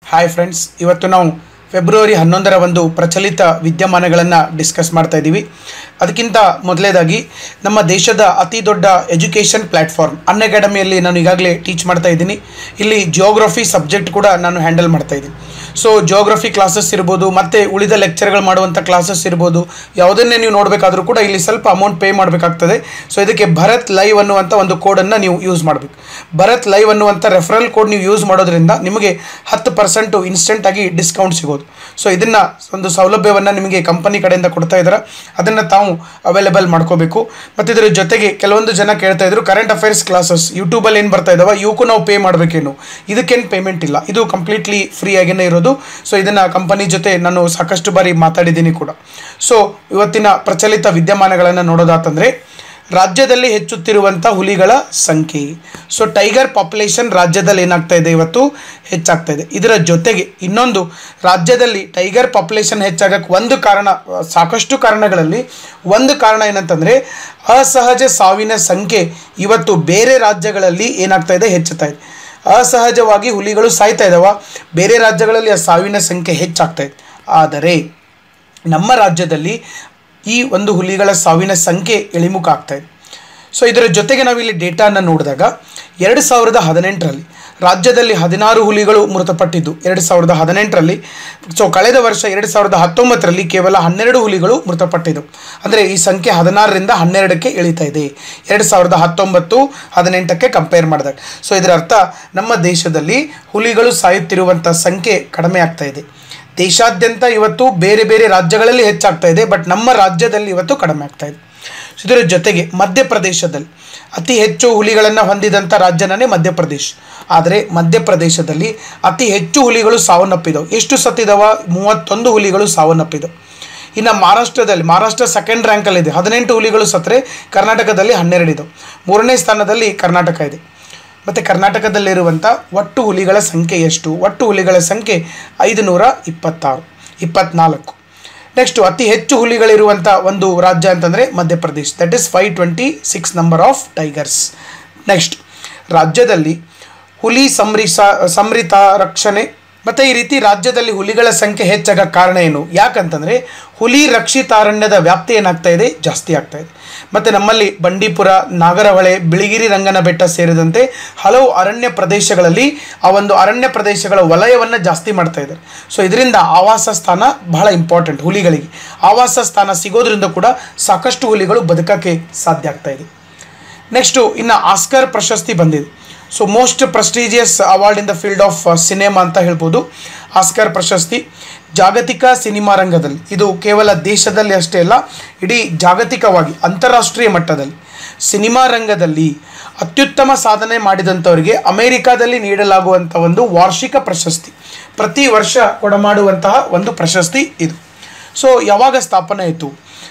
Hi friends, ಇವತ್ತು ನಾವು February 11ರ ಒಂದು ಪ್ರಚಲಿತ ವಿದ್ಯಮಾನಗಳನ್ನು ಡಿಸ್ಕಸ್ ಮಾಡ್ತಾ ಇದ್ದೀವಿ. ಅದಕ್ಕಿಂತ ಮೊದಲೇದಾಗಿ ನಮ್ಮ ದೇಶದ ಅತಿ ದೊಡ್ಡ ಎಜುಕೇಷನ್ ಪ್ಲ್ಯಾಟ್ಫಾರ್ಮ್ ಅನ್ಅಕಾಡೆಮಿಯಲ್ಲಿ ನಾನು ಈಗಾಗಲೇ ಟೀಚ್ ಮಾಡ್ತಾ ಇದ್ದೀನಿ. ಇಲ್ಲಿ ಜಿಯೋಗ್ರಫಿ ಸಬ್ಜೆಕ್ಟ್ ಕೂಡ ನಾನು ಹ್ಯಾಂಡಲ್ ಮಾಡ್ತಾ ಇದ್ದೀನಿ. ಸೊ ಜಿಯೋಗ್ರಫಿ ಕ್ಲಾಸಸ್ ಇರ್ಬೋದು, ಮತ್ತು ಉಳಿದ ಲೆಕ್ಚರ್ಗಳು ಮಾಡುವಂಥ ಕ್ಲಾಸಸ್ ಇರ್ಬೋದು, ಯಾವುದನ್ನೇ ನೀವು ನೋಡಬೇಕಾದ್ರೂ ಕೂಡ ಇಲ್ಲಿ ಸ್ವಲ್ಪ ಅಮೌಂಟ್ ಪೇ ಮಾಡಬೇಕಾಗ್ತದೆ. ಸೊ ಇದಕ್ಕೆ ಭರತ್ ಲೈವ್ ಅನ್ನುವಂಥ ಒಂದು ಕೋಡನ್ನು ನೀವು ಯೂಸ್ ಮಾಡಬೇಕು. ಭರತ್ ಲೈವ್ ಅನ್ನುವಂಥ ರೆಫರಲ್ ಕೋಡ್ ನೀವು ಯೂಸ್ ಮಾಡೋದ್ರಿಂದ ನಿಮಗೆ 10% ಇನ್ಸ್ಟೆಂಟಾಗಿ ಡಿಸ್ಕೌಂಟ್ ಸಿಗೋದು. ಸೊ ಇದನ್ನು ಒಂದು ಸೌಲಭ್ಯವನ್ನು ನಿಮಗೆ ಕಂಪನಿ ಕಡೆಯಿಂದ ಕೊಡ್ತಾ ಇದ್ದಾರೆ, ಅದನ್ನು ತಾವು ಅವೈಲೇಬಲ್ ಮಾಡ್ಕೋಬೇಕು. ಮತ್ತು ಇದರ ಜೊತೆಗೆ ಕೆಲವೊಂದು ಜನ ಕೇಳ್ತಾ ಇದ್ರು, ಕರೆಂಟ್ ಅಫೇರ್ಸ್ ಕ್ಲಾಸಸ್ ಯೂಟ್ಯೂಬಲ್ಲಿ ಏನು ಬರ್ತಾ ಇದ್ದಾವೆ ಇವಕ್ಕೂ ನಾವು ಪೇ ಮಾಡಬೇಕೇನು? ಇದಕ್ಕೇನು ಪೇಮೆಂಟ್ ಇಲ್ಲ, ಇದು ಕಂಪ್ಲೀಟ್ಲಿ ಫ್ರೀ ಆಗಿಯೇ ಇರೋದು. ಸೊ ಇದನ್ನು ಕಂಪನಿ ಜೊತೆ ನಾನು ಸಾಕಷ್ಟು ಬಾರಿ ಮಾತಾಡಿದ್ದೀನಿ ಕೂಡ. ಸೊ ಇವತ್ತಿನ ಪ್ರಚಲಿತ ವಿದ್ಯಮಾನಗಳನ್ನು ನೋಡೋದಾತಂದರೆ, ರಾಜ್ಯದಲ್ಲಿ ಹೆಚ್ಚುತ್ತಿರುವಂಥ ಹುಲಿಗಳ ಸಂಖ್ಯೆ. ಸೊ ಟೈಗರ್ ಪಾಪ್ಯುಲೇಷನ್ ರಾಜ್ಯದಲ್ಲಿ ಏನಾಗ್ತಾ ಇದೆ, ಇವತ್ತು ಹೆಚ್ಚಾಗ್ತಾ ಇದೆ. ಇದರ ಜೊತೆಗೆ ಇನ್ನೊಂದು, ರಾಜ್ಯದಲ್ಲಿ ಟೈಗರ್ ಪಾಪ್ಯುಲೇಷನ್ ಹೆಚ್ಚಾಗಕ್ಕೆ ಒಂದು ಕಾರಣ, ಸಾಕಷ್ಟು ಕಾರಣಗಳಲ್ಲಿ ಒಂದು ಕಾರಣ ಏನಂತಂದರೆ, ಅಸಹಜ ಸಾವಿನ ಸಂಖ್ಯೆ ಇವತ್ತು ಬೇರೆ ರಾಜ್ಯಗಳಲ್ಲಿ ಏನಾಗ್ತಾ ಇದೆ, ಹೆಚ್ಚುತ್ತಾ ಇದೆ. ಅಸಹಜವಾಗಿ ಹುಲಿಗಳು ಸಾಯ್ತಾ ಇದ್ದಾವೆ, ಬೇರೆ ರಾಜ್ಯಗಳಲ್ಲಿ ಆ ಸಾವಿನ ಸಂಖ್ಯೆ ಹೆಚ್ಚಾಗ್ತಾ ಇದೆ. ಆದರೆ ನಮ್ಮ ರಾಜ್ಯದಲ್ಲಿ ಈ ಒಂದು ಹುಲಿಗಳ ಸಾವಿನ ಸಂಖ್ಯೆ ಇಳಿಮುಖ ಆಗ್ತಾ ಇದೆ. ಸೊ ಇದರ ಜೊತೆಗೆ ನಾವಿಲ್ಲಿ ಡೇಟಾನ ನೋಡಿದಾಗ 2018ರಲ್ಲಿ ರಾಜ್ಯದಲ್ಲಿ 16 ಹುಲಿಗಳು ಮೃತಪಟ್ಟಿದ್ದು 2018ರಲ್ಲಿ. ಸೊ ಕಳೆದ ವರ್ಷ 2019ರಲ್ಲಿ ಕೇವಲ 12 ಹುಲಿಗಳು ಮೃತಪಟ್ಟಿದ್ದು. ಅಂದರೆ ಈ ಸಂಖ್ಯೆ 16ರಿಂದ 12ಕ್ಕೆ ಇಳಿತಾ ಇದೆ 2019-18ಕ್ಕೆ ಕಂಪೇರ್ ಮಾಡಿದಾಗ. ಸೊ ಇದರ ಅರ್ಥ ನಮ್ಮ ದೇಶದಲ್ಲಿ ಹುಲಿಗಳು ಸಾಯುತ್ತಿರುವಂಥ ಸಂಖ್ಯೆ ಕಡಿಮೆ ಆಗ್ತಾ ಇದೆ. ದೇಶಾದ್ಯಂತ ಇವತ್ತು ಬೇರೆ ಬೇರೆ ರಾಜ್ಯಗಳಲ್ಲಿ ಹೆಚ್ಚಾಗ್ತಾ ಇದೆ, ಬಟ್ ನಮ್ಮ ರಾಜ್ಯದಲ್ಲಿ ಇವತ್ತು ಕಡಿಮೆ ಆಗ್ತಾ ಇದೆ. ಇದರ ಜೊತೆಗೆ ಮಧ್ಯಪ್ರದೇಶದಲ್ಲಿ ಅತಿ ಹೆಚ್ಚು ಹುಲಿಗಳನ್ನು ಹೊಂದಿದಂಥ ರಾಜ್ಯನೇ ಮಧ್ಯಪ್ರದೇಶ. ಆದರೆ ಮಧ್ಯಪ್ರದೇಶದಲ್ಲಿ ಅತಿ ಹೆಚ್ಚು ಹುಲಿಗಳು ಸಾವನ್ನಪ್ಪಿದವು. ಎಷ್ಟು ಸತ್ತಿದವ? 31 ಹುಲಿಗಳು ಸಾವನ್ನಪ್ಪಿದವು. ಇನ್ನು ಮಹಾರಾಷ್ಟ್ರ ಸೆಕೆಂಡ್ ರ್ಯಾಂಕಲ್ಲಿದೆ, 18 ಹುಲಿಗಳು ಸತ್ತರೆ ಕರ್ನಾಟಕದಲ್ಲಿ 12 ಇದ್ದವು. 3ನೇ ಸ್ಥಾನದಲ್ಲಿ ಕರ್ನಾಟಕ ಇದೆ. ಮತ್ತು ಕರ್ನಾಟಕದಲ್ಲಿರುವಂಥ ಒಟ್ಟು ಹುಲಿಗಳ ಸಂಖ್ಯೆ ಎಷ್ಟು? ಒಟ್ಟು ಹುಲಿಗಳ ಸಂಖ್ಯೆ 524. ನೆಕ್ಸ್ಟು ಅತಿ ಹೆಚ್ಚು ಹುಲಿಗಳಿರುವಂಥ ಒಂದು ರಾಜ್ಯ ಅಂತಂದರೆ Madhya Pradesh, that is 526 number of tigers. Next, ರಾಜ್ಯದಲ್ಲಿ ಹುಲಿ ಸಂರಕ್ಷಿತ ರಕ್ಷಣೆ ಮತ್ತು ಈ ರೀತಿ ರಾಜ್ಯದಲ್ಲಿ ಹುಲಿಗಳ ಸಂಖ್ಯೆ ಹೆಚ್ಚಾಗ ಕಾರಣ ಏನು? ಯಾಕಂತಂದರೆ ಹುಲಿ ರಕ್ಷಿತಾರಣ್ಯದ ವ್ಯಾಪ್ತಿ ಏನಾಗ್ತಾ ಇದೆ, ಜಾಸ್ತಿ ಆಗ್ತಾ ಇದೆ. ಮತ್ತು ನಮ್ಮಲ್ಲಿ ಬಂಡೀಪುರ, ನಾಗರಹೊಳೆ, ಬಿಳಿಗಿರಿ ರಂಗನ ಬೆಟ್ಟ ಸೇರಿದಂತೆ ಹಲವು ಅರಣ್ಯ ಪ್ರದೇಶಗಳಲ್ಲಿ ಆ ಒಂದು ಅರಣ್ಯ ಪ್ರದೇಶಗಳ ವಲಯವನ್ನು ಜಾಸ್ತಿ ಮಾಡ್ತಾ ಇದ್ದಾರೆ. ಸೊ ಇದರಿಂದ ಆವಾಸ ಸ್ಥಾನ ಬಹಳ ಇಂಪಾರ್ಟೆಂಟ್. ಹುಲಿಗಳಿಗೆ ಆವಾಸ ಸ್ಥಾನ ಸಿಗೋದ್ರಿಂದ ಕೂಡ ಸಾಕಷ್ಟು ಹುಲಿಗಳು ಬದುಕೋಕ್ಕೆ ಸಾಧ್ಯ ಆಗ್ತಾ ಇದೆ. ನೆಕ್ಸ್ಟು, ಇನ್ನು ಆಸ್ಕರ್ ಪ್ರಶಸ್ತಿ ಬಂದಿದೆ. So most prestigious award in the field of cinema ಅಂತ ಹೇಳ್ಬೋದು. ಆಸ್ಕರ್ ಪ್ರಶಸ್ತಿ ಜಾಗತಿಕ ಸಿನಿಮಾ ರಂಗದಲ್ಲಿ, ಇದು ಕೇವಲ ದೇಶದಲ್ಲಿ ಅಷ್ಟೇ ಅಲ್ಲ, ಇಡೀ ಜಾಗತಿಕವಾಗಿ ಅಂತಾರಾಷ್ಟ್ರೀಯ ಮಟ್ಟದಲ್ಲಿ ಸಿನಿಮಾ ರಂಗದಲ್ಲಿ ಅತ್ಯುತ್ತಮ ಸಾಧನೆ ಮಾಡಿದಂಥವರಿಗೆ ಅಮೇರಿಕಾದಲ್ಲಿ ನೀಡಲಾಗುವಂಥ ಒಂದು ವಾರ್ಷಿಕ ಪ್ರಶಸ್ತಿ, ಪ್ರತಿ ವರ್ಷ ಕೊಡಮಾಡುವಂತಹ ಒಂದು ಪ್ರಶಸ್ತಿ ಇದು. ಸೊ ಯಾವಾಗ ಸ್ಥಾಪನೆ ಆಯಿತು?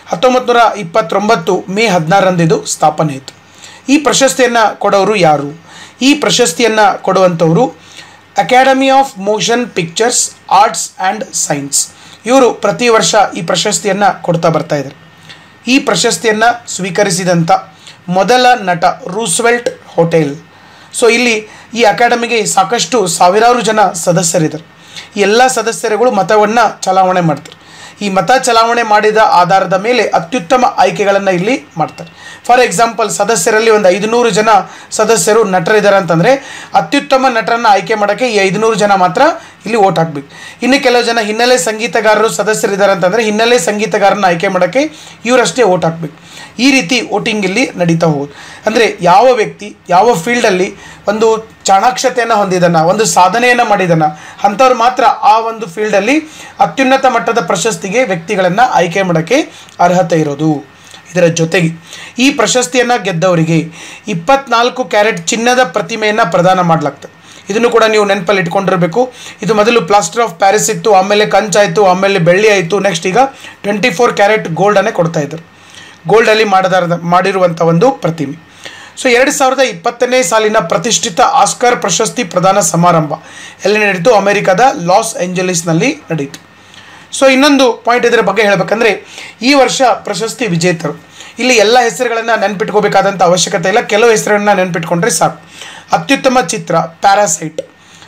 1929 ಮೇ 16ರಂದು ಇದು ಸ್ಥಾಪನೆ ಆಯಿತು. ಈ ಪ್ರಶಸ್ತಿಯನ್ನು ಕೊಡೋರು ಯಾರು? ಈ ಪ್ರಶಸ್ತಿಯನ್ನು ಕೊಡುವಂಥವರು academy of motion pictures arts and science. ಇವರು ಪ್ರತಿ ವರ್ಷ ಈ ಪ್ರಶಸ್ತಿಯನ್ನು ಕೊಡ್ತಾ ಬರ್ತಾ ಇದ್ದಾರೆ. ಈ ಪ್ರಶಸ್ತಿಯನ್ನು ಸ್ವೀಕರಿಸಿದಂಥ ಮೊದಲ ನಟ ರೂಸ್ವೆಲ್ಟ್ ಹೋಟೆಲ್. ಸೊ ಇಲ್ಲಿ ಈ ಅಕಾಡೆಮಿಗೆ ಸಾಕಷ್ಟು ಸಾವಿರಾರು ಜನ ಸದಸ್ಯರಿದ್ದಾರೆ. ಈ ಎಲ್ಲ ಸದಸ್ಯರುಗಳು ಮತವನ್ನು ಚಲಾವಣೆ ಮಾಡ್ತಾರೆ. ಈ ಮತ ಚಲಾವಣೆ ಮಾಡಿದ ಆಧಾರದ ಮೇಲೆ ಅತ್ಯುತ್ತಮ ಆಯ್ಕೆಗಳನ್ನು ಇಲ್ಲಿ ಮಾಡ್ತಾರೆ. ಫಾರ್ ಎಕ್ಸಾಂಪಲ್, ಸದಸ್ಯರಲ್ಲಿ ಒಂದು 500 ಜನ ಸದಸ್ಯರು ನಟರಿದ್ದಾರೆ ಅಂತಂದರೆ ಅತ್ಯುತ್ತಮ ನಟರನ್ನು ಆಯ್ಕೆ ಮಾಡೋಕ್ಕೆ ಈ 500 ಜನ ಮಾತ್ರ ಇಲ್ಲಿ ಓಟ್ ಹಾಕಬೇಕು. ಇನ್ನು ಕೆಲವು ಜನ ಹಿನ್ನೆಲೆ ಸಂಗೀತಗಾರರು ಸದಸ್ಯರಿದ್ದಾರೆ ಅಂತಂದರೆ ಹಿನ್ನೆಲೆ ಸಂಗೀತಗಾರನ ಆಯ್ಕೆ ಮಾಡೋಕ್ಕೆ ಇವರಷ್ಟೇ ಓಟ್ ಹಾಕಬೇಕು. ಈ ರೀತಿ ವೋಟಿಂಗ್ ಇಲ್ಲಿ ನಡೀತಾ ಹೋಗೋದು. ಅಂದರೆ ಯಾವ ವ್ಯಕ್ತಿ ಯಾವ ಫೀಲ್ಡಲ್ಲಿ ಒಂದು ಚಾಣಾಕ್ಷತೆಯನ್ನು ಹೊಂದಿದಾನ, ಒಂದು ಸಾಧನೆಯನ್ನು ಮಾಡಿದಾನ, ಅಂಥವ್ರು ಮಾತ್ರ ಆ ಒಂದು ಫೀಲ್ಡಲ್ಲಿ ಅತ್ಯುನ್ನತ ಮಟ್ಟದ ಪ್ರಶಸ್ತಿಗೆ ವ್ಯಕ್ತಿಗಳನ್ನು ಆಯ್ಕೆ ಮಾಡೋಕ್ಕೆ ಅರ್ಹತೆ ಇರೋದು. ಇದರ ಜೊತೆಗೆ ಈ ಪ್ರಶಸ್ತಿಯನ್ನು ಗೆದ್ದವರಿಗೆ 24 ಕ್ಯಾರೆಟ್ ಚಿನ್ನದ ಪ್ರತಿಮೆಯನ್ನು ಪ್ರದಾನ ಮಾಡಲಾಗ್ತದೆ. ಇದನ್ನು ಕೂಡ ನೀವು ನೆನಪಲ್ಲಿ ಇಟ್ಕೊಂಡಿರಬೇಕು. ಇದು ಮೊದಲು ಪ್ಲಾಸ್ಟರ್ ಆಫ್ ಪ್ಯಾರಿಸ್ ಇತ್ತು, ಆಮೇಲೆ ಕಂಚಾಯಿತು, ಆಮೇಲೆ ಬೆಳ್ಳಿ ಆಯಿತು, ನೆಕ್ಸ್ಟ್ ಈಗ 24 ಕ್ಯಾರೆಟ್ ಗೋಲ್ಡನ್ನೇ ಕೊಡ್ತಾ ಇದ್ದಾರೆ. ಗೋಲ್ಡಲ್ಲಿ ಮಾಡಿರುವಂಥ ಒಂದು ಪ್ರತಿಮೆ. ಸೊ 2020ನೇ ಸಾಲಿನ ಪ್ರತಿಷ್ಠಿತ ಆಸ್ಕರ್ ಪ್ರಶಸ್ತಿ ಪ್ರದಾನ ಸಮಾರಂಭ ಎಲ್ಲಿ ನಡೀತು? ಅಮೆರಿಕದ ಲಾಸ್ ಏಂಜಲೀಸ್ನಲ್ಲಿ ನಡೀತು. ಸೊ ಇನ್ನೊಂದು ಪಾಯಿಂಟ್ ಇದರ ಬಗ್ಗೆ ಹೇಳಬೇಕಂದ್ರೆ, ಈ ವರ್ಷ ಪ್ರಶಸ್ತಿ ವಿಜೇತರು ಇಲ್ಲಿ ಎಲ್ಲ ಹೆಸರುಗಳನ್ನು ನೆನಪಿಟ್ಕೋಬೇಕಾದಂಥ ಅವಶ್ಯಕತೆ ಇಲ್ಲ, ಕೆಲವು ಹೆಸರುಗಳನ್ನ ನೆನಪಿಟ್ಕೊಂಡ್ರೆ ಸಾಕು. ಅತ್ಯುತ್ತಮ ಚಿತ್ರ ಪ್ಯಾರಾಸೈಟ್,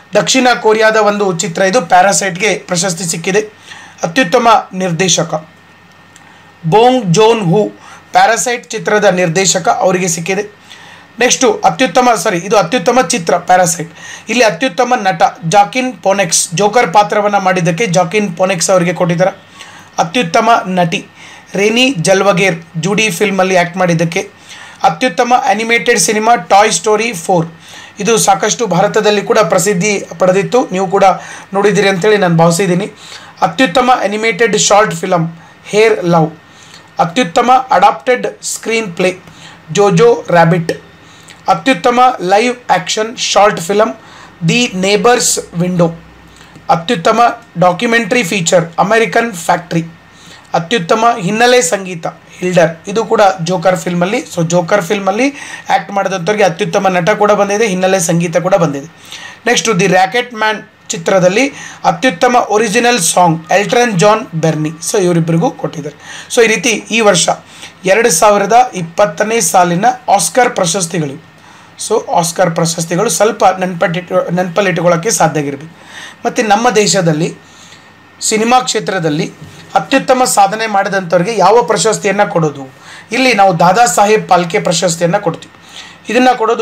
ದಕ್ಷಿಣ ಕೊರಿಯಾದ ಒಂದು ಚಿತ್ರ ಇದು. ಪ್ಯಾರಾಸೈಟ್ಗೆ ಪ್ರಶಸ್ತಿ ಸಿಕ್ಕಿದೆ. ಅತ್ಯುತ್ತಮ ನಿರ್ದೇಶಕ ಬೋಂಗ್ ಜೋನ್ ಹೂ, ಪ್ಯಾರಾಸೈಟ್ ಚಿತ್ರದ ನಿರ್ದೇಶಕ, ಅವರಿಗೆ ಸಿಕ್ಕಿದೆ. ನೆಕ್ಸ್ಟು ಇದು ಅತ್ಯುತ್ತಮ ಚಿತ್ರ ಪ್ಯಾರಾಸೈಟ್. ಇಲ್ಲಿ ಅತ್ಯುತ್ತಮ ನಟ ಜಾಕಿನ್ ಫೋನೆಕ್ಸ್, ಜೋಕರ್ ಪಾತ್ರವನ್ನು ಮಾಡಿದ್ದಕ್ಕೆ ಜಾಕಿನ್ ಫೋನೆಕ್ಸ್ ಅವರಿಗೆ ಕೊಟ್ಟಿದ್ದಾರೆ. ಅತ್ಯುತ್ತಮ ನಟಿ ರೇನಿ ಜಲ್ವಗೇರ್, ಜೂಡಿ ಫಿಲ್ಮಲ್ಲಿ ಆ್ಯಕ್ಟ್ ಮಾಡಿದ್ದಕ್ಕೆ. ಅತ್ಯುತ್ತಮ ಅನಿಮೇಟೆಡ್ ಸಿನಿಮಾ ಟಾಯ್ ಸ್ಟೋರಿ 4, ಇದು ಸಾಕಷ್ಟು ಭಾರತದಲ್ಲಿ ಕೂಡ ಪ್ರಸಿದ್ಧಿ ಪಡೆದಿತ್ತು, ನೀವು ಕೂಡ ನೋಡಿದ್ದೀರಿ ಅಂತೇಳಿ ನಾನು ಭಾವಿಸಿದ್ದೀನಿ. ಅತ್ಯುತ್ತಮ animated short film hair love. ಅತ್ಯುತ್ತಮ adapted screenplay Jojo Rabbit. ಅತ್ಯುತ್ತಮ live action short film the neighbours window. ಅತ್ಯುತ್ತಮ ಡಾಕ್ಯುಮೆಂಟ್ರಿ ಫೀಚರ್ ಅಮೆರಿಕನ್ ಫ್ಯಾಕ್ಟ್ರಿ. ಅತ್ಯುತ್ತಮ ಹಿನ್ನೆಲೆ ಸಂಗೀತ ಹಿಲ್ಡರ್, ಇದು ಕೂಡ ಜೋಕರ್ ಫಿಲ್ಮಲ್ಲಿ. ಸೊ ಜೋಕರ್ ಫಿಲ್ಮಲ್ಲಿ ಆ್ಯಕ್ಟ್ ಮಾಡಿದಂಥವ್ರಿಗೆ ಅತ್ಯುತ್ತಮ ನಟ ಕೂಡ ಬಂದಿದೆ, ಹಿನ್ನೆಲೆ ಸಂಗೀತ ಕೂಡ ಬಂದಿದೆ. ನೆಕ್ಸ್ಟು ದಿ ರ್ಯಾಕೆಟ್ ಮ್ಯಾನ್ ಚಿತ್ರದಲ್ಲಿ ಅತ್ಯುತ್ತಮ original song Elton John Bernie. So ಇವರಿಬ್ಬರಿಗೂ ಕೊಟ್ಟಿದ್ದಾರೆ. ಸೊ ಈ ರೀತಿ ಈ ವರ್ಷ 2020ನೇ ಸಾಲಿನ ಆಸ್ಕರ್ ಪ್ರಶಸ್ತಿಗಳು. ಸೊ ಆಸ್ಕರ್ ಪ್ರಶಸ್ತಿಗಳು ಸ್ವಲ್ಪ ನೆನಪಲ್ಲಿಟ್ಟುಕೊಳ್ಳೋಕ್ಕೆ ಸಾಧ್ಯ ಆಗಿರಬೇಕು. ಮತ್ತು ನಮ್ಮ ದೇಶದಲ್ಲಿ ಸಿನಿಮಾ ಕ್ಷೇತ್ರದಲ್ಲಿ ಅತ್ಯುತ್ತಮ ಸಾಧನೆ ಮಾಡಿದಂಥವ್ರಿಗೆ ಯಾವ ಪ್ರಶಸ್ತಿಯನ್ನು ಕೊಡೋದು? ಇಲ್ಲಿ ನಾವು ದಾದಾ ಸಾಹೇಬ್ ಫಾಲ್ಕೆ ಪ್ರಶಸ್ತಿಯನ್ನು ಕೊಡ್ತೀವಿ. ಇದನ್ನು ಕೊಡೋದು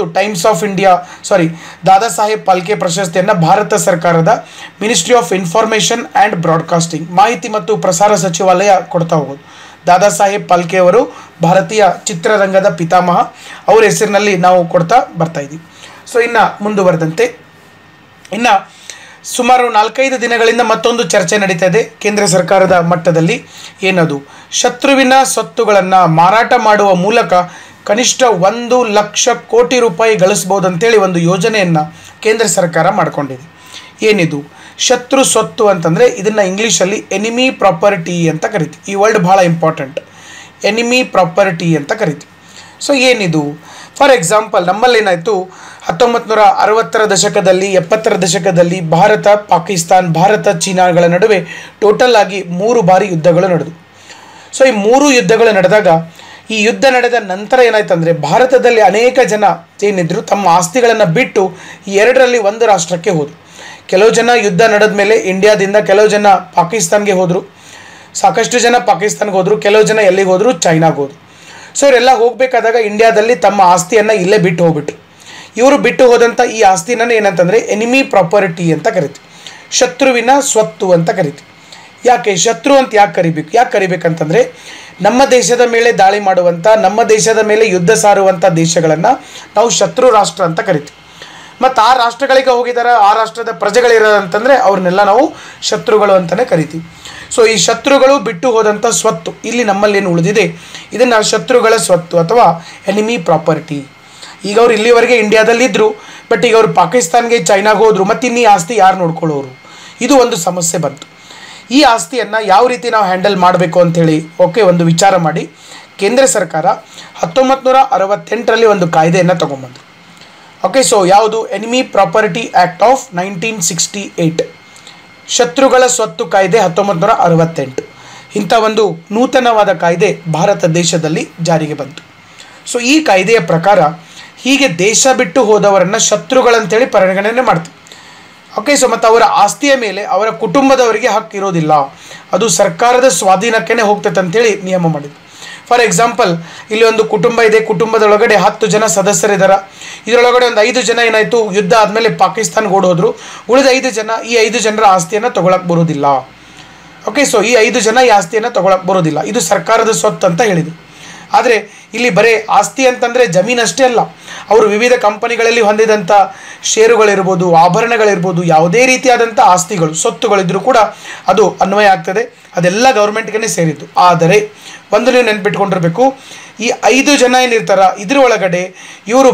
ದಾದಾ ಸಾಹೇಬ್ ಫಾಲ್ಕೆ ಪ್ರಶಸ್ತಿಯನ್ನು ಭಾರತ ಸರ್ಕಾರದ ministry of information and broadcasting, ಮಾಹಿತಿ ಮತ್ತು ಪ್ರಸಾರ ಸಚಿವಾಲಯ ಕೊಡ್ತಾ ಹೋಗೋದು. ದಾದಾ ಸಾಹೇಬ್ ಫಾಲ್ಕೆ ಅವರು ಭಾರತೀಯ ಚಿತ್ರರಂಗದ ಪಿತಾಮಹ, ಅವರ ಹೆಸರಿನಲ್ಲಿ ನಾವು ಕೊಡ್ತಾ ಬರ್ತಾ ಇದ್ದೀವಿ. ಸೊ ಇನ್ನು ಮುಂದುವರೆದಂತೆ ಇನ್ನು ಸುಮಾರು 4-5 ದಿನಗಳಿಂದ ಮತ್ತೊಂದು ಚರ್ಚೆ ನಡೀತಾ ಇದೆ ಕೇಂದ್ರ ಸರ್ಕಾರದ ಮಟ್ಟದಲ್ಲಿ. ಏನದು? ಶತ್ರುವಿನ ಸ್ವತ್ತುಗಳನ್ನು ಮಾರಾಟ ಮಾಡುವ ಮೂಲಕ ಕನಿಷ್ಠ 1 ಲಕ್ಷ ಕೋಟಿ ರೂಪಾಯಿ ಗಳಿಸ್ಬೋದು ಅಂತೇಳಿ ಒಂದು ಯೋಜನೆಯನ್ನು ಕೇಂದ್ರ ಸರ್ಕಾರ ಮಾಡಿಕೊಂಡಿದೆ. ಏನಿದು ಶತ್ರು ಸ್ವತ್ತು ಅಂತಂದರೆ ಇದನ್ನು ಇಂಗ್ಲೀಷಲ್ಲಿ ಎನಿಮಿ ಪ್ರಾಪರ್ಟಿ ಅಂತ ಕರಿತೀವಿ. ಈ ವರ್ಡ್ ಭಾಳ ಇಂಪಾರ್ಟೆಂಟ್, ಎನಿಮಿ ಪ್ರಾಪರ್ಟಿ ಅಂತ ಕರಿತೀವಿ. ಸೊ ಏನಿದು? ಫಾರ್ ಎಕ್ಸಾಂಪಲ್ ನಮ್ಮಲ್ಲಿ ಏನಾಯಿತು, 1960ರ ದಶಕದಲ್ಲಿ 70ರ ದಶಕದಲ್ಲಿ ಭಾರತ ಪಾಕಿಸ್ತಾನ್, ಭಾರತ ಚೀನಾಗಳ ನಡುವೆ ಟೋಟಲ್ ಆಗಿ 3 ಬಾರಿ ಯುದ್ಧಗಳು ನಡೆದು. ಸೊ ಈ 3 ಯುದ್ಧಗಳು ನಡೆದಾಗ ಈ ಯುದ್ಧ ನಡೆದ ನಂತರ ಏನಾಯ್ತು ಅಂದರೆ ಭಾರತದಲ್ಲಿ ಅನೇಕ ಜನ ಏನಿದ್ರು ತಮ್ಮ ಆಸ್ತಿಗಳನ್ನು ಬಿಟ್ಟು 2ರಲ್ಲಿ 1 ರಾಷ್ಟ್ರಕ್ಕೆ ಹೋದರು. ಕೆಲವು ಜನ ಯುದ್ಧ ನಡೆದ ಮೇಲೆ ಇಂಡಿಯಾದಿಂದ ಕೆಲವು ಜನ ಪಾಕಿಸ್ತಾನ್ಗೆ ಹೋದರು, ಸಾಕಷ್ಟು ಜನ ಪಾಕಿಸ್ತಾನ್ಗೆ ಹೋದರು, ಕೆಲವು ಜನ ಎಲ್ಲಿಗೆ ಹೋದರು? ಚೈನಾಗೆ ಹೋದರು. ಸೊ ಇವರೆಲ್ಲ ಹೋಗಬೇಕಾದಾಗ ಇಂಡಿಯಾದಲ್ಲಿ ತಮ್ಮ ಆಸ್ತಿಯನ್ನು ಇಲ್ಲೇ ಬಿಟ್ಟು ಹೋಗ್ಬಿಟ್ರು. ಇವರು ಬಿಟ್ಟು ಹೋದಂಥ ಈ ಆಸ್ತಿನ ಏನಂತಂದರೆ ಎನಿಮಿ ಪ್ರಾಪರ್ಟಿ ಅಂತ ಕರಿತೀವಿ, ಶತ್ರುವಿನ ಸ್ವತ್ತು ಅಂತ ಕರಿತೀವಿ. ಯಾಕೆ ಶತ್ರು ಅಂತ ಯಾಕೆ ಕರಿಬೇಕಂತಂದರೆ ನಮ್ಮ ದೇಶದ ಮೇಲೆ ದಾಳಿ ಮಾಡುವಂಥ, ನಮ್ಮ ದೇಶದ ಮೇಲೆ ಯುದ್ಧ ಸಾರುವಂಥ ದೇಶಗಳನ್ನು ನಾವು ಶತ್ರು ರಾಷ್ಟ್ರ ಅಂತ ಕರಿತೀವಿ. ಮತ್ತು ಆ ರಾಷ್ಟ್ರಗಳಿಗೆ ಹೋಗಿದ್ದಾರೆ, ಆ ರಾಷ್ಟ್ರದ ಪ್ರಜೆಗಳಿರೋದಂತಂದರೆ ಅವ್ರನ್ನೆಲ್ಲ ನಾವು ಶತ್ರುಗಳು ಅಂತಲೇ ಕರಿತೀವಿ. ಸೊ ಈ ಶತ್ರುಗಳು ಬಿಟ್ಟು ಹೋದಂಥ ಸ್ವತ್ತು ಇಲ್ಲಿ ನಮ್ಮಲ್ಲಿ ಏನು ಉಳಿದಿದೆ, ಇದನ್ನು ಶತ್ರುಗಳ ಸ್ವತ್ತು ಅಥವಾ ಎನಿಮಿ ಪ್ರಾಪರ್ಟಿ. ಈಗ ಅವ್ರು ಇಲ್ಲಿವರೆಗೆ ಇಂಡಿಯಾದಲ್ಲಿದ್ದರು, ಬಟ್ ಈಗ ಅವರು ಪಾಕಿಸ್ತಾನ್ಗೆ, ಚೈನಾಗೆ ಹೋದರು, ಮತ್ತು ಇನ್ನೀ ಆಸ್ತಿ ಯಾರು ನೋಡ್ಕೊಳ್ಳೋರು? ಇದು ಒಂದು ಸಮಸ್ಯೆ ಬಂತು. ಈ ಆಸ್ತಿಯನ್ನು ಯಾವ ರೀತಿ ನಾವು ಹ್ಯಾಂಡಲ್ ಮಾಡಬೇಕು ಅಂಥೇಳಿ ಒಂದು ವಿಚಾರ ಮಾಡಿ ಕೇಂದ್ರ ಸರ್ಕಾರ 1968ರಲ್ಲಿ ಒಂದು ಕಾಯ್ದೆಯನ್ನು ತೊಗೊಂಬಂದರು. ಸೊ ಯಾವುದು? ಎನಿಮಿ ಪ್ರಾಪರ್ಟಿ ಆ್ಯಕ್ಟ್ ಆಫ್ 1968, ಶತ್ರುಗಳ ಸ್ವತ್ತು ಕಾಯ್ದೆ 1968. ಇಂಥ ಒಂದು ನೂತನವಾದ ಕಾಯ್ದೆ ಭಾರತ ದೇಶದಲ್ಲಿ ಜಾರಿಗೆ ಬಂತು. ಸೊ ಈ ಕಾಯ್ದೆಯ ಪ್ರಕಾರ ಹೀಗೆ ದೇಶ ಬಿಟ್ಟು ಹೋದವರನ್ನು ಶತ್ರುಗಳಂತೇಳಿ ಪರಿಗಣನೆ ಮಾಡ್ತೀವಿ. ಸೊ ಮತ್ತು ಅವರ ಆಸ್ತಿಯ ಮೇಲೆ ಅವರ ಕುಟುಂಬದವರಿಗೆ ಹಕ್ಕಿರೋದಿಲ್ಲ, ಅದು ಸರ್ಕಾರದ ಸ್ವಾಧೀನಕ್ಕೇ ಹೋಗ್ತೈತೆ ಅಂತೇಳಿ ನಿಯಮ ಮಾಡಿದ್ರು. ಫಾರ್ ಎಕ್ಸಾಂಪಲ್ ಇಲ್ಲಿ ಒಂದು ಕುಟುಂಬ ಇದೆ, ಕುಟುಂಬದೊಳಗಡೆ 10 ಜನ ಸದಸ್ಯರಿದ್ದಾರೆ. ಇದರೊಳಗಡೆ ಒಂದು 5 ಜನ ಏನಾಯಿತು, ಯುದ್ಧ ಆದಮೇಲೆ ಪಾಕಿಸ್ತಾನ್ಗೆ ಓಡೋದ್ರು. ಉಳಿದ 5 ಜನ ಈ 5 ಜನರ ಆಸ್ತಿಯನ್ನು ತೊಗೊಳಕ್ಕೆ ಬರೋದಿಲ್ಲ. ಸೊ ಈ 5 ಜನ ಈ ಆಸ್ತಿಯನ್ನು ತೊಗೊಳಕ್ಕೆ ಬರೋದಿಲ್ಲ, ಇದು ಸರ್ಕಾರದ ಸ್ವತ್ತು ಅಂತ ಹೇಳಿದರು. ಆದರೆ ಇಲ್ಲಿ ಬರೀ ಆಸ್ತಿ ಅಂತಂದರೆ ಜಮೀನಷ್ಟೇ ಅಲ್ಲ, ಅವರು ವಿವಿಧ ಕಂಪನಿಗಳಲ್ಲಿ ಹೊಂದಿದಂಥ ಷೇರುಗಳಿರ್ಬೋದು, ಆಭರಣಗಳಿರ್ಬೋದು, ಯಾವುದೇ ರೀತಿಯಾದಂಥ ಆಸ್ತಿಗಳು, ಸ್ವತ್ತುಗಳಿದ್ರೂ ಕೂಡ ಅದು ಅನ್ವಯ ಆಗ್ತದೆ. ಅದೆಲ್ಲ ಗೌರ್ಮೆಂಟ್ಗೆ ಸೇರಿದ್ದು. ಆದರೆ ಒಂದು ನೀವು ನೆನ್ಪಿಟ್ಕೊಂಡಿರಬೇಕು, ಈ 5 ಜನ ಏನಿರ್ತಾರ ಇದ್ರ ಒಳಗಡೆ ಇವರು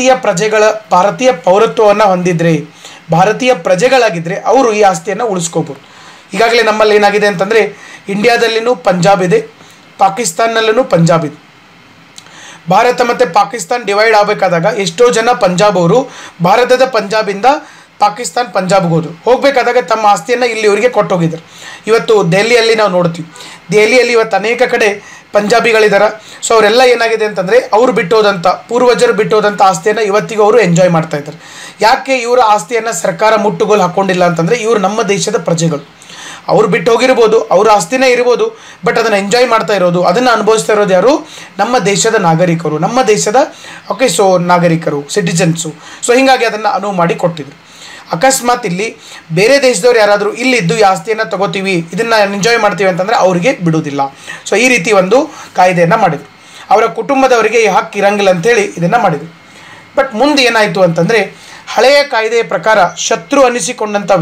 ಭಾರತೀಯ ಪೌರತ್ವವನ್ನು ಹೊಂದಿದ್ರೆ, ಭಾರತೀಯ ಪ್ರಜೆಗಳಾಗಿದ್ದರೆ ಅವರು ಈ ಆಸ್ತಿಯನ್ನು ಉಳಿಸ್ಕೋಬೋದು. ಈಗಾಗಲೇ ನಮ್ಮಲ್ಲಿ ಏನಾಗಿದೆ ಅಂತಂದರೆ ಇಂಡಿಯಾದಲ್ಲಿನೂ ಪಂಜಾಬ್ ಇದೆ, ಪಾಕಿಸ್ತಾನ್ನಲ್ಲೂ ಪಂಜಾಬ್ ಇದೆ. ಭಾರತ ಮತ್ತು ಪಾಕಿಸ್ತಾನ್ ಡಿವೈಡ್ ಆಗಬೇಕಾದಾಗ ಎಷ್ಟೋ ಜನ ಪಂಜಾಬ್ ಅವರು ಭಾರತದ ಪಂಜಾಬಿಂದ ಪಂಜಾಬ್ಗೆ ಹೋಗಬೇಕಾದಾಗ ತಮ್ಮ ಆಸ್ತಿಯನ್ನು ಇಲ್ಲಿ ಇವರಿಗೆ ಕೊಟ್ಟೋಗಿದ್ದಾರೆ. ಇವತ್ತು ದೆಹಲಿಯಲ್ಲಿ ನಾವು ನೋಡ್ತೀವಿ, ದೆಹಲಿಯಲ್ಲಿ ಇವತ್ತು ಅನೇಕ ಕಡೆ ಪಂಜಾಬಿಗಳಿದ್ದಾರೆ. ಸೊ ಅವರೆಲ್ಲ ಏನಾಗಿದೆ ಅಂತಂದರೆ ಅವರು ಬಿಟ್ಟೋದಂಥ ಪೂರ್ವಜರು ಬಿಟ್ಟೋದಂಥ ಆಸ್ತಿಯನ್ನು ಇವತ್ತಿಗೂ ಅವರು ಎಂಜಾಯ್ ಮಾಡ್ತಾ ಇದ್ದಾರೆ. ಯಾಕೆ ಇವರ ಆಸ್ತಿಯನ್ನು ಸರ್ಕಾರ ಮುಟ್ಟುಗೋಲು ಹಾಕ್ಕೊಂಡಿಲ್ಲ ಅಂತಂದರೆ ಇವರು ನಮ್ಮ ದೇಶದ ಪ್ರಜೆಗಳು. ಅವರು ಬಿಟ್ಟು ಹೋಗಿರ್ಬೋದು, ಅವ್ರ ಆಸ್ತಿನೇ ಇರ್ಬೋದು, ಬಟ್ ಅದನ್ನು ಎಂಜಾಯ್ ಮಾಡ್ತಾ ಇರೋದು, ಅದನ್ನು ಅನುಭವಿಸ್ತಾ ಇರೋದು ಯಾರು? ನಮ್ಮ ದೇಶದ ನಾಗರಿಕರು, ನಮ್ಮ ದೇಶದ ನಾಗರಿಕರು, ಸಿಟಿಜನ್ಸು. ಸೊ ಹೀಗಾಗಿ ಅದನ್ನು ಅನುವು ಮಾಡಿ ಕೊಟ್ಟಿದ್ರು. ಅಕಸ್ಮಾತ್ ಇಲ್ಲಿ ಬೇರೆ ದೇಶದವ್ರು ಯಾರಾದರೂ ಇಲ್ಲಿದ್ದು ಈ ಆಸ್ತಿಯನ್ನು ತಗೋತೀವಿ, ಇದನ್ನು ಎಂಜಾಯ್ ಮಾಡ್ತೀವಿ ಅಂತಂದರೆ ಅವರಿಗೆ ಬಿಡುವುದಿಲ್ಲ. ಸೊ ಈ ರೀತಿ ಒಂದು ಕಾಯ್ದೆಯನ್ನು ಮಾಡಿದರು. ಅವರ ಕುಟುಂಬದವರಿಗೆ ಈ ಹಕ್ಕು ಇರಂಗಿಲ್ಲ ಅಂಥೇಳಿ ಇದನ್ನು ಮಾಡಿದರು. ಬಟ್ ಮುಂದೆ ಏನಾಯಿತು ಅಂತಂದರೆ, ಹಳೆಯ ಕಾಯ್ದೆಯ ಪ್ರಕಾರ ಶತ್ರು ಅನಿಸಿಕೊಂಡಂಥ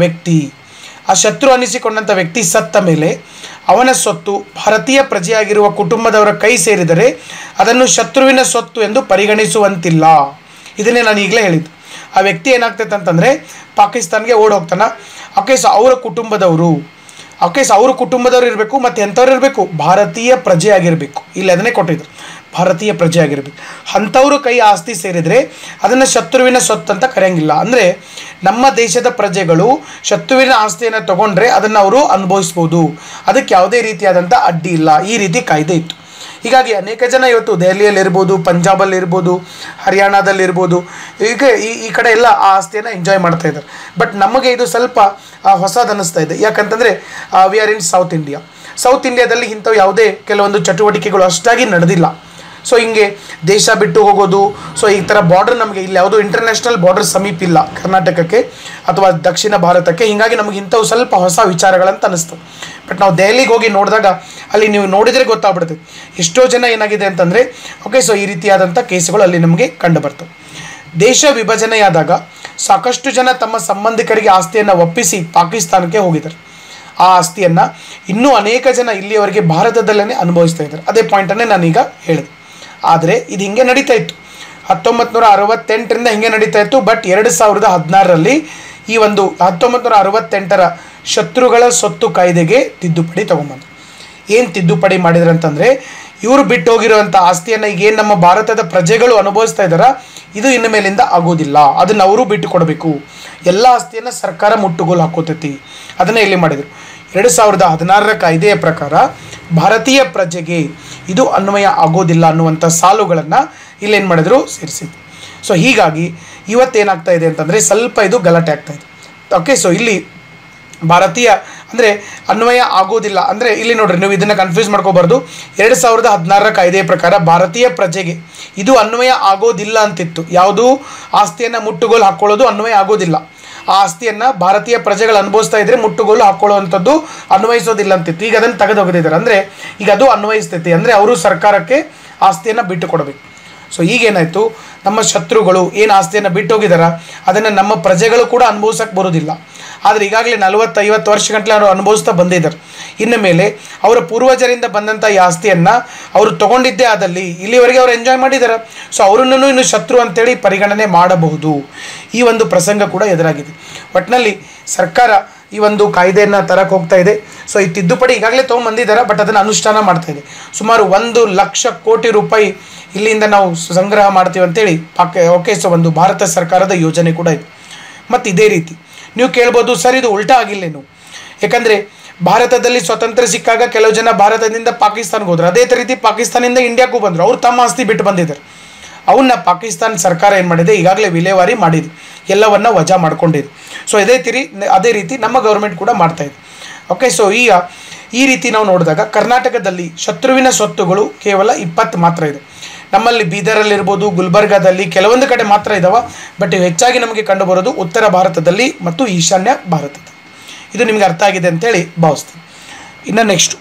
ವ್ಯಕ್ತಿ ಸತ್ತ ಮೇಲೆ ಅವನ ಸ್ವತ್ತು ಭಾರತೀಯ ಪ್ರಜೆಯಾಗಿರುವ ಕುಟುಂಬದವರ ಕೈ ಸೇರಿದರೆ ಅದನ್ನು ಶತ್ರುವಿನ ಸ್ವತ್ತು ಎಂದು ಪರಿಗಣಿಸುವಂತಿಲ್ಲ. ಇದನ್ನೇ ನಾನು ಈಗಲೇ ಹೇಳಿದ್ದು. ಆ ವ್ಯಕ್ತಿ ಏನಾಗ್ತೈತೆ ಅಂತಂದರೆ ಪಾಕಿಸ್ತಾನ್ಗೆ ಓಡೋಗ್ತಾನೆ. ಸೊ ಅವರ ಕುಟುಂಬದವರು ಇರಬೇಕು, ಮತ್ತು ಎಂಥವ್ರು ಇರಬೇಕು? ಭಾರತೀಯ ಪ್ರಜೆ ಆಗಿರಬೇಕು. ಇಲ್ಲಿ ಅದನ್ನೇ ಕೊಟ್ಟಿದ್ರು, ಭಾರತೀಯ ಪ್ರಜೆ ಆಗಿರಬೇಕು. ಅಂಥವರು ಕೈ ಆಸ್ತಿ ಸೇರಿದರೆ ಅದನ್ನು ಶತ್ರುವಿನ ಸ್ವತ್ತು ಅಂತ ಕರೆಯಂಗಿಲ್ಲ. ಅಂದರೆ ನಮ್ಮ ದೇಶದ ಪ್ರಜೆಗಳು ಶತ್ರುವಿನ ಆಸ್ತಿಯನ್ನು ತಗೊಂಡ್ರೆ ಅದನ್ನು ಅವರು ಅನುಭವಿಸ್ಬೋದು, ಅದಕ್ಕೆ ಯಾವುದೇ ರೀತಿಯಾದಂಥ ಅಡ್ಡಿ ಇಲ್ಲ. ಈ ರೀತಿ ಕಾಯ್ದೆ ಇತ್ತು. ಹೀಗಾಗಿ ಅನೇಕ ಜನ ಇವತ್ತು ದೆಹಲಿಯಲ್ಲಿರ್ಬೋದು, ಪಂಜಾಬಲ್ಲಿರ್ಬೋದು, ಹರಿಯಾಣದಲ್ಲಿರ್ಬೋದು, ಈಗ ಈ ಕಡೆ ಎಲ್ಲ ಆ ಆಸ್ತಿಯನ್ನು ಎಂಜಾಯ್ ಮಾಡ್ತಾ ಇದ್ದಾರೆ. ಬಟ್ ನಮಗೆ ಇದು ಸ್ವಲ್ಪ ಹೊಸದು ಅನ್ನಿಸ್ತಾ ಇದೆ. ಯಾಕಂತಂದರೆ ವಿ ಆರ್ ಇನ್ ಸೌತ್ ಇಂಡಿಯಾದಲ್ಲಿ ಇಂಥವು ಯಾವುದೇ ಕೆಲವೊಂದು ಚಟುವಟಿಕೆಗಳು ಅಷ್ಟಾಗಿ ನಡೆದಿಲ್ಲ. ಸೊ ಹಿಂಗೆ ದೇಶ ಬಿಟ್ಟು ಹೋಗೋದು, ಸೊ ಈ ಥರ ಬಾರ್ಡರ್ ನಮಗೆ ಇಲ್ಲಿ ಯಾವುದೋ ಇಂಟರ್ನ್ಯಾಷನಲ್ ಬಾರ್ಡರ್ ಸಮೀಪ ಇಲ್ಲ ಕರ್ನಾಟಕಕ್ಕೆ ಅಥವಾ ದಕ್ಷಿಣ ಭಾರತಕ್ಕೆ. ಹೀಗಾಗಿ ನಮಗೆ ಇಂಥವು ಸ್ವಲ್ಪ ಹೊಸ ವಿಚಾರಗಳಂತ ಅನ್ನಿಸ್ತವೆ. ಬಟ್ ನಾವು ದೆಹಲಿಗೆ ಹೋಗಿ ನೋಡಿದಾಗ ಅಲ್ಲಿ ನೀವು ನೋಡಿದರೆ ಗೊತ್ತಾಗ್ಬಿಡುತ್ತೆ ಎಷ್ಟೋ ಜನ ಏನಾಗಿದೆ ಅಂತಂದರೆ ಸೊ ಈ ರೀತಿಯಾದಂಥ ಕೇಸುಗಳು ಅಲ್ಲಿ ನಮಗೆ ಕಂಡು ಬರ್ತವೆ. ದೇಶ ವಿಭಜನೆಯಾದಾಗ ಸಾಕಷ್ಟು ಜನ ತಮ್ಮ ಸಂಬಂಧಿಕರಿಗೆ ಆಸ್ತಿಯನ್ನು ಒಪ್ಪಿಸಿ ಪಾಕಿಸ್ತಾನಕ್ಕೆ ಹೋಗಿದ್ದಾರೆ. ಆ ಆಸ್ತಿಯನ್ನು ಇನ್ನೂ ಅನೇಕ ಜನ ಇಲ್ಲಿಯವರೆಗೆ ಭಾರತದಲ್ಲೇ ಅನುಭವಿಸ್ತಾ ಇದ್ದಾರೆ. ಅದೇ ಪಾಯಿಂಟನ್ನೇ ನಾನೀಗ ಹೇಳಿದೆ. ಆದರೆ ಇದು ಹಿಂಗೆ ನಡೀತಾ ಇತ್ತು 1968ರಿಂದ ಹಿಂಗೆ ನಡೀತಾ ಇತ್ತು. ಬಟ್ 2016ರಲ್ಲಿ ಈ ಒಂದು 1968ರ ಶತ್ರುಗಳ ಸ್ವತ್ತು ಕಾಯ್ದೆಗೆ ತಿದ್ದುಪಡಿ ತೊಗೊಂಬಂದರು. ಏನು ತಿದ್ದುಪಡಿ ಮಾಡಿದ್ರು ಅಂತಂದರೆ, ಇವರು ಬಿಟ್ಟು ಹೋಗಿರುವಂಥ ಆಸ್ತಿಯನ್ನು ಈಗೇನು ನಮ್ಮ ಭಾರತದ ಪ್ರಜೆಗಳು ಅನುಭವಿಸ್ತಾ ಇದ್ದಾರ, ಇದು ಇನ್ನು ಮೇಲಿಂದ ಆಗೋದಿಲ್ಲ, ಅದನ್ನು ಅವರು ಬಿಟ್ಟು ಕೊಡಬೇಕು. ಎಲ್ಲ ಆಸ್ತಿಯನ್ನು ಸರ್ಕಾರ ಮುಟ್ಟುಗೋಲು ಹಾಕೋತೈತಿ. ಅದನ್ನೇ ಇಲ್ಲಿ ಮಾಡಿದರು. 2016ರ ಕಾಯ್ದೆಯ ಪ್ರಕಾರ ಭಾರತೀಯ ಪ್ರಜೆಗೆ ಇದು ಅನ್ವಯ ಆಗೋದಿಲ್ಲ ಅನ್ನುವಂಥ ಸಾಲುಗಳನ್ನು ಇಲ್ಲೇನು ಮಾಡಿದ್ರು, ಸೇರಿಸಿದ್ರು. ಸೊ ಹೀಗಾಗಿ ಇವತ್ತೇನಾಗ್ತಾ ಇದೆ ಅಂತಂದರೆ ಸ್ವಲ್ಪ ಇದು ಗಲಾಟೆ ಆಗ್ತಾ ಇದೆ. ಸೊ ಇಲ್ಲಿ ಭಾರತೀಯ ಅಂದರೆ ಅನ್ವಯ ಆಗೋದಿಲ್ಲ ಅಂದರೆ ಇಲ್ಲಿ ನೋಡ್ರಿ, ನೀವು ಇದನ್ನು ಕನ್ಫ್ಯೂಸ್ ಮಾಡ್ಕೋಬಾರ್ದು. 2016ರ ಕಾಯ್ದೆಯ ಪ್ರಕಾರ ಭಾರತೀಯ ಪ್ರಜೆಗೆ ಇದು ಅನ್ವಯ ಆಗೋದಿಲ್ಲ ಅಂತಿತ್ತು. ಯಾವುದು ಆಸ್ತಿಯನ್ನು ಮುಟ್ಟುಗೋಲು ಹಾಕ್ಕೊಳ್ಳೋದು ಅನ್ವಯ ಆಗೋದಿಲ್ಲ. ಆ ಆಸ್ತಿಯನ್ನು ಭಾರತೀಯ ಪ್ರಜೆಗಳು ಅನುಭವಿಸ್ತಾ ಇದ್ದರೆ ಮುಟ್ಟುಗೋಲು ಹಾಕ್ಕೊಳ್ಳುವಂಥದ್ದು ಅನ್ವಯಿಸೋದಿಲ್ಲ ಅಂತಿತ್ತು. ಈಗ ಅದನ್ನು ತೆಗೆದೋಗಿದ್ದಾರೆ. ಅಂದರೆ ಈಗ ಅದು ಅನ್ವಯಿಸ್ತೈತಿ. ಅಂದರೆ ಅವರು ಸರ್ಕಾರಕ್ಕೆ ಆಸ್ತಿಯನ್ನು ಬಿಟ್ಟು ಕೊಡಬೇಕು. ಸೊ ಈಗೇನಾಯಿತು, ನಮ್ಮ ಶತ್ರುಗಳು ಏನು ಆಸ್ತಿಯನ್ನು ಬಿಟ್ಟು ಹೋಗಿದಾರ ಅದನ್ನು ನಮ್ಮ ಪ್ರಜೆಗಳು ಕೂಡ ಅನುಭವಿಸೋಕ್ಕೆ ಬರೋದಿಲ್ಲ. ಆದರೆ ಈಗಾಗಲೇ 40-50 ವರ್ಷಗಟ್ಟಲೆ ಅವರು ಅನುಭವಿಸ್ತಾ ಬಂದಿದ್ದಾರೆ. ಇನ್ನು ಮೇಲೆ ಅವರ ಪೂರ್ವಜರಿಂದ ಬಂದಂಥ ಈ ಆಸ್ತಿಯನ್ನು ಅವರು ತೊಗೊಂಡಿದ್ದೇ ಆದಲ್ಲಿ ಇಲ್ಲಿವರೆಗೆ ಅವರು ಎಂಜಾಯ್ ಮಾಡಿದ್ದಾರೆ. ಸೊ ಅವರನ್ನು ಇನ್ನು ಶತ್ರು ಅಂತೇಳಿ ಪರಿಗಣನೆ ಮಾಡಬಹುದು. ಈ ಒಂದು ಪ್ರಸಂಗ ಕೂಡ ಎದುರಾಗಿದೆ. ಒಟ್ಟಿನಲ್ಲಿ ಸರ್ಕಾರ ಈ ಒಂದು ಕಾಯ್ದೆಯನ್ನು ತರಕ್ಕೆ ಹೋಗ್ತಾ ಇದೆ. ಸೊ ಈ ತಿದ್ದುಪಡಿ ಈಗಾಗಲೇ ತೊಗೊಂಬಂದಿದ್ದಾರೆ, ಬಟ್ ಅದನ್ನು ಅನುಷ್ಠಾನ ಮಾಡ್ತಾ ಇದೆ. ಸುಮಾರು 1 ಲಕ್ಷ ಕೋಟಿ ರೂಪಾಯಿ ಇಲ್ಲಿಂದ ನಾವು ಸಂಗ್ರಹ ಮಾಡ್ತೀವಿ ಅಂತೇಳಿ ಸೊ ಒಂದು ಭಾರತ ಸರ್ಕಾರದ ಯೋಜನೆ ಕೂಡ ಇದೆ. ಮತ್ತು ಇದೇ ರೀತಿ ನೀವು ಕೇಳ್ಬೋದು, ಸರ್ ಇದು ಉಲ್ಟಾ ಆಗಿಲ್ಲೇನು? ಯಾಕಂದರೆ ಭಾರತದಲ್ಲಿ ಸ್ವತಂತ್ರ ಸಿಕ್ಕಾಗ ಕೆಲವು ಜನ ಭಾರತದಿಂದ ಪಾಕಿಸ್ತಾನ್ಗೆ ಹೋದ್ರು, ಅದೇ ರೀತಿ ಪಾಕಿಸ್ತಾನದಿಂದ ಇಂಡಿಯಾಕ್ಕೂ ಬಂದರು. ಅವರು ತಮ್ಮ ಆಸ್ತಿ ಬಿಟ್ಟು ಬಂದಿದ್ದಾರೆ. ಅವನ್ನ ಪಾಕಿಸ್ತಾನ ಸರ್ಕಾರ ಏನು ಮಾಡಿದೆ, ಈಗಾಗಲೇ ವಿಲೇವಾರಿ ಮಾಡಿದೆ, ಎಲ್ಲವನ್ನ ವಜಾ ಮಾಡ್ಕೊಂಡಿದೆ. ಸೊ ಅದೇ ರೀತಿ ನಮ್ಮ ಗೌರ್ಮೆಂಟ್ ಕೂಡ ಮಾಡ್ತಾ ಇದೆ. ಸೊ ಈ ರೀತಿ ನಾವು ನೋಡಿದಾಗ ಕರ್ನಾಟಕದಲ್ಲಿ ಶತ್ರುವಿನ ಸ್ವತ್ತುಗಳು ಕೇವಲ 20 ಮಾತ್ರ ಇದೆ. ನಮ್ಮಲ್ಲಿ ಬೀದರಲ್ಲಿರ್ಬೋದು, ಗುಲ್ಬರ್ಗಾದಲ್ಲಿ ಕೆಲವೊಂದು ಕಡೆ ಮಾತ್ರ ಇದ್ದಾವೆ. ಬಟ್ ಹೆಚ್ಚಾಗಿ ನಮಗೆ ಕಂಡುಬರೋದು ಉತ್ತರ ಭಾರತದಲ್ಲಿ ಮತ್ತು ಈಶಾನ್ಯ ಭಾರತದಲ್ಲಿ. ಇದು ನಿಮಗೆ ಅರ್ಥ ಆಗಿದೆ ಅಂತೇಳಿ ಭಾವಿಸ್ತೀನಿ. ಇನ್ನು ನೆಕ್ಸ್ಟು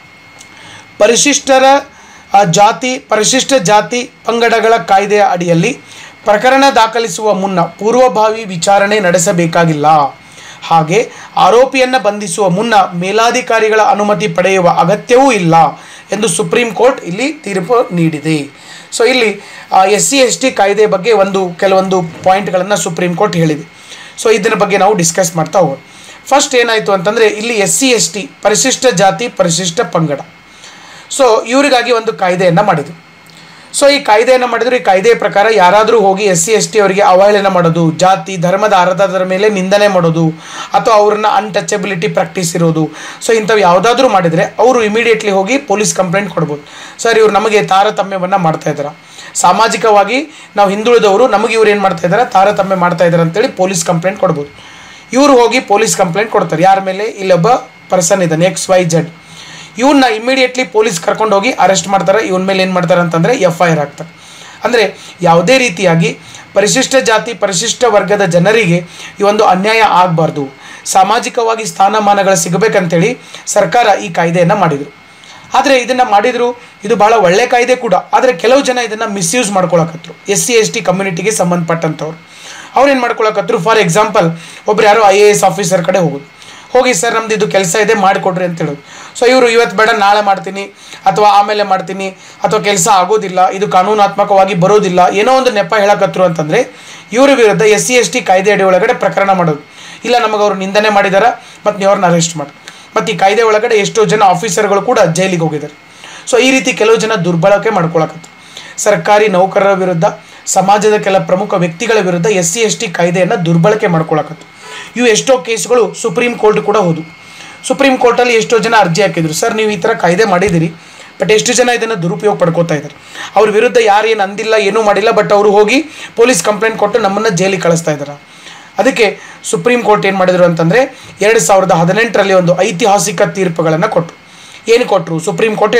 ಪರಿಶಿಷ್ಟ ಜಾತಿ ಪಂಗಡಗಳ ಕಾಯ್ದೆಯ ಅಡಿಯಲ್ಲಿ ಪ್ರಕರಣ ದಾಖಲಿಸುವ ಮುನ್ನ ಪೂರ್ವಭಾವಿ ವಿಚಾರಣೆ ನಡೆಸಬೇಕಾಗಿಲ್ಲ. ಹಾಗೆ ಆರೋಪಿಯನ್ನು ಬಂಧಿಸುವ ಮುನ್ನ ಮೇಲಾಧಿಕಾರಿಗಳ ಅನುಮತಿ ಪಡೆಯುವ ಅಗತ್ಯವೂ ಇಲ್ಲ ಎಂದು ಸುಪ್ರೀಂ ಕೋರ್ಟ್ ಇಲ್ಲಿ ತೀರ್ಪು ನೀಡಿದೆ. ಸೊ ಇಲ್ಲಿ SC/ST ಕಾಯ್ದೆ ಬಗ್ಗೆ ಕೆಲವೊಂದು ಪಾಯಿಂಟ್ಗಳನ್ನು ಸುಪ್ರೀಂ ಕೋರ್ಟ್ ಹೇಳಿದೆ. ಸೊ ಇದರ ಬಗ್ಗೆ ನಾವು ಡಿಸ್ಕಸ್ ಮಾಡ್ತಾ ಹೋಗೋಣ. ಫಸ್ಟ್ ಏನಾಯಿತು ಅಂತಂದರೆ, ಇಲ್ಲಿ SC/ST ಪರಿಶಿಷ್ಟ ಜಾತಿ ಪರಿಶಿಷ್ಟ ಪಂಗಡ, ಸೊ ಇವರಿಗಾಗಿ ಒಂದು ಕಾಯ್ದೆಯನ್ನು ಮಾಡಿದರು. ಸೊ ಈ ಕಾಯ್ದೆಯನ್ನು ಮಾಡಿದ್ರು. ಈ ಕಾಯ್ದೆಯ ಪ್ರಕಾರ ಯಾರಾದರೂ ಹೋಗಿ SC ST ಅವರಿಗೆ ಅವಹೇಳನ ಮಾಡೋದು, ಜಾತಿ ಧರ್ಮದ ಆಧಾರದ ಮೇಲೆ ನಿಂದನೆ ಮಾಡೋದು, ಅಥವಾ ಅವ್ರನ್ನ ಅನ್ಟಚಬಿಲಿಟಿ ಪ್ರಾಕ್ಟೀಸ್ ಇರೋದು, ಸೊ ಇಂಥವು ಯಾವುದಾದ್ರೂ ಮಾಡಿದರೆ ಅವರು ಇಮಿಡಿಯೇಟ್ಲಿ ಹೋಗಿ ಪೊಲೀಸ್ ಕಂಪ್ಲೇಂಟ್ ಕೊಡ್ಬೋದು. ಸರ್ ಇವ್ರು ನಮಗೆ ತಾರತಮ್ಯವನ್ನು ಮಾಡ್ತಾ ಇದ್ದಾರೆ, ಸಾಮಾಜಿಕವಾಗಿ ನಾವು ಹಿಂದುಳಿದವರು, ನಮಗೆ ಇವ್ರು ಏನು ಮಾಡ್ತಾ ಇದ್ದಾರೆ, ತಾರತಮ್ಯ ಮಾಡ್ತಾ ಇದ್ದಾರೆ ಅಂತೇಳಿ ಪೊಲೀಸ್ ಕಂಪ್ಲೇಂಟ್ ಕೊಡ್ಬೋದು. ಇವರು ಹೋಗಿ ಪೊಲೀಸ್ ಕಂಪ್ಲೇಂಟ್ ಕೊಡ್ತಾರೆ. ಯಾರ ಮೇಲೆ? ಇಲ್ಲೊಬ್ಬ ಪರ್ಸನ್ ಇದ್ದಾನೆ XYZ, ಇವನ್ನ ಇಮಿಡಿಯೇಟ್ಲಿ ಪೊಲೀಸ್ ಕರ್ಕೊಂಡು ಹೋಗಿ ಅರೆಸ್ಟ್ ಮಾಡ್ತಾರೆ. ಇವನ ಮೇಲೆ ಏನು ಮಾಡ್ತಾರೆ ಅಂತಂದರೆ FIR ಹಾಕ್ತಾರೆ. ಅಂದರೆ ಯಾವುದೇ ರೀತಿಯಾಗಿ ಪರಿಶಿಷ್ಟ ಜಾತಿ ಪರಿಶಿಷ್ಟ ವರ್ಗದ ಜನರಿಗೆ ಈ ಒಂದು ಅನ್ಯಾಯ ಆಗಬಾರ್ದು, ಸಾಮಾಜಿಕವಾಗಿ ಸ್ಥಾನಮಾನಗಳು ಸಿಗಬೇಕಂತೇಳಿ ಸರ್ಕಾರ ಈ ಕಾಯ್ದೆಯನ್ನು ಮಾಡಿದರು. ಆದರೆ ಇದನ್ನು ಮಾಡಿದರು, ಇದು ಭಾಳ ಒಳ್ಳೆ ಕಾಯ್ದೆ ಕೂಡ. ಆದರೆ ಕೆಲವು ಜನ ಇದನ್ನು ಮಿಸ್ಯೂಸ್ ಮಾಡ್ಕೊಳಕತ್ರು. SC ST ಕಮ್ಯುನಿಟಿಗೆ ಸಂಬಂಧಪಟ್ಟಂಥವ್ರು ಅವ್ರೇನು ಮಾಡ್ಕೊಳಕತ್ರು, ಫಾರ್ ಎಕ್ಸಾಂಪಲ್ ಒಬ್ರು ಯಾರೋ IAS ಆಫೀಸರ್ ಕಡೆ ಹೋಗಿ ಸರ್ ನಮ್ದು ಇದು ಕೆಲಸ ಇದೆ ಮಾಡಿಕೊಡ್ರಿ ಅಂತ ಹೇಳೋದು. ಸೊ ಇವರು ಇವತ್ತು ಬೇಡ ನಾಳೆ ಮಾಡ್ತೀನಿ ಅಥವಾ ಆಮೇಲೆ ಮಾಡ್ತೀನಿ ಅಥವಾ ಕೆಲಸ ಆಗೋದಿಲ್ಲ, ಇದು ಕಾನೂನಾತ್ಮಕವಾಗಿ ಬರೋದಿಲ್ಲ, ಏನೋ ಒಂದು ನೆಪ ಹೇಳಕತ್ರು ಅಂತಂದರೆ ಇವ್ರ ವಿರುದ್ಧ SC ST ಕಾಯ್ದೆ ಅಡಿ ಒಳಗಡೆ ಪ್ರಕರಣ ಮಾಡೋದು. ಇಲ್ಲ ನಮಗೆ ಅವರು ನಿಂದನೆ ಮಾಡಿದಾರ ಮತ್ತು ನೀವು ಅವ್ರನ್ನ ಅರೆಸ್ಟ್ ಮಾಡಿ. ಮತ್ತು ಈ ಕಾಯ್ದೆ ಒಳಗಡೆ ಎಷ್ಟೋ ಜನ ಆಫೀಸರ್ಗಳು ಕೂಡ ಜೈಲಿಗೆ ಹೋಗಿದ್ದಾರೆ. ಸೊ ಈ ರೀತಿ ಕೆಲವು ಜನ ದುರ್ಬಳಕೆ ಮಾಡ್ಕೊಳಕತ್ರು. ಸರ್ಕಾರಿ ನೌಕರರ ವಿರುದ್ಧ, ಸಮಾಜದ ಕೆಲ ಪ್ರಮುಖ ವ್ಯಕ್ತಿಗಳ ವಿರುದ್ಧ SC ST ಕಾಯ್ದೆಯನ್ನು ದುರ್ಬಳಕೆ ಮಾಡ್ಕೊಳಕತ್ತು. ಇವು ಎಷ್ಟೋ ಕೇಸ್ಗಳು ಸುಪ್ರೀಂ ಕೋರ್ಟ್ ಕೂಡ ಹೋದು. ಸುಪ್ರೀಂ ಕೋರ್ಟಲ್ಲಿ ಎಷ್ಟೋ ಜನ ಅರ್ಜಿ ಹಾಕಿದ್ರು, ಸರ್ ನೀವು ಈ ಥರ ಕಾಯ್ದೆ ಮಾಡಿದಿರಿ, ಬಟ್ ಎಷ್ಟು ಜನ ಇದನ್ನು ದುರುಪಯೋಗ ಪಡ್ಕೋತಾ ಇದ್ದಾರೆ, ಅವ್ರ ವಿರುದ್ಧ ಯಾರು ಏನು ಅಂದಿಲ್ಲ, ಏನೂ ಮಾಡಿಲ್ಲ, ಬಟ್ ಅವರು ಹೋಗಿ ಪೊಲೀಸ್ ಕಂಪ್ಲೇಂಟ್ ಕೊಟ್ಟು ನಮ್ಮನ್ನು ಜೈಲಿಗೆ ಕಳಿಸ್ತಾ ಇದ್ದಾರೆ. ಅದಕ್ಕೆ ಸುಪ್ರೀಂ ಕೋರ್ಟ್ ಏನು ಮಾಡಿದ್ರು ಅಂತಂದರೆ 2018ರಲ್ಲಿ ಒಂದು ಐತಿಹಾಸಿಕ ತೀರ್ಪುಗಳನ್ನು ಕೊಟ್ಟರು. ಏನು ಕೊಟ್ಟರು? ಸುಪ್ರೀಂ ಕೋರ್ಟ್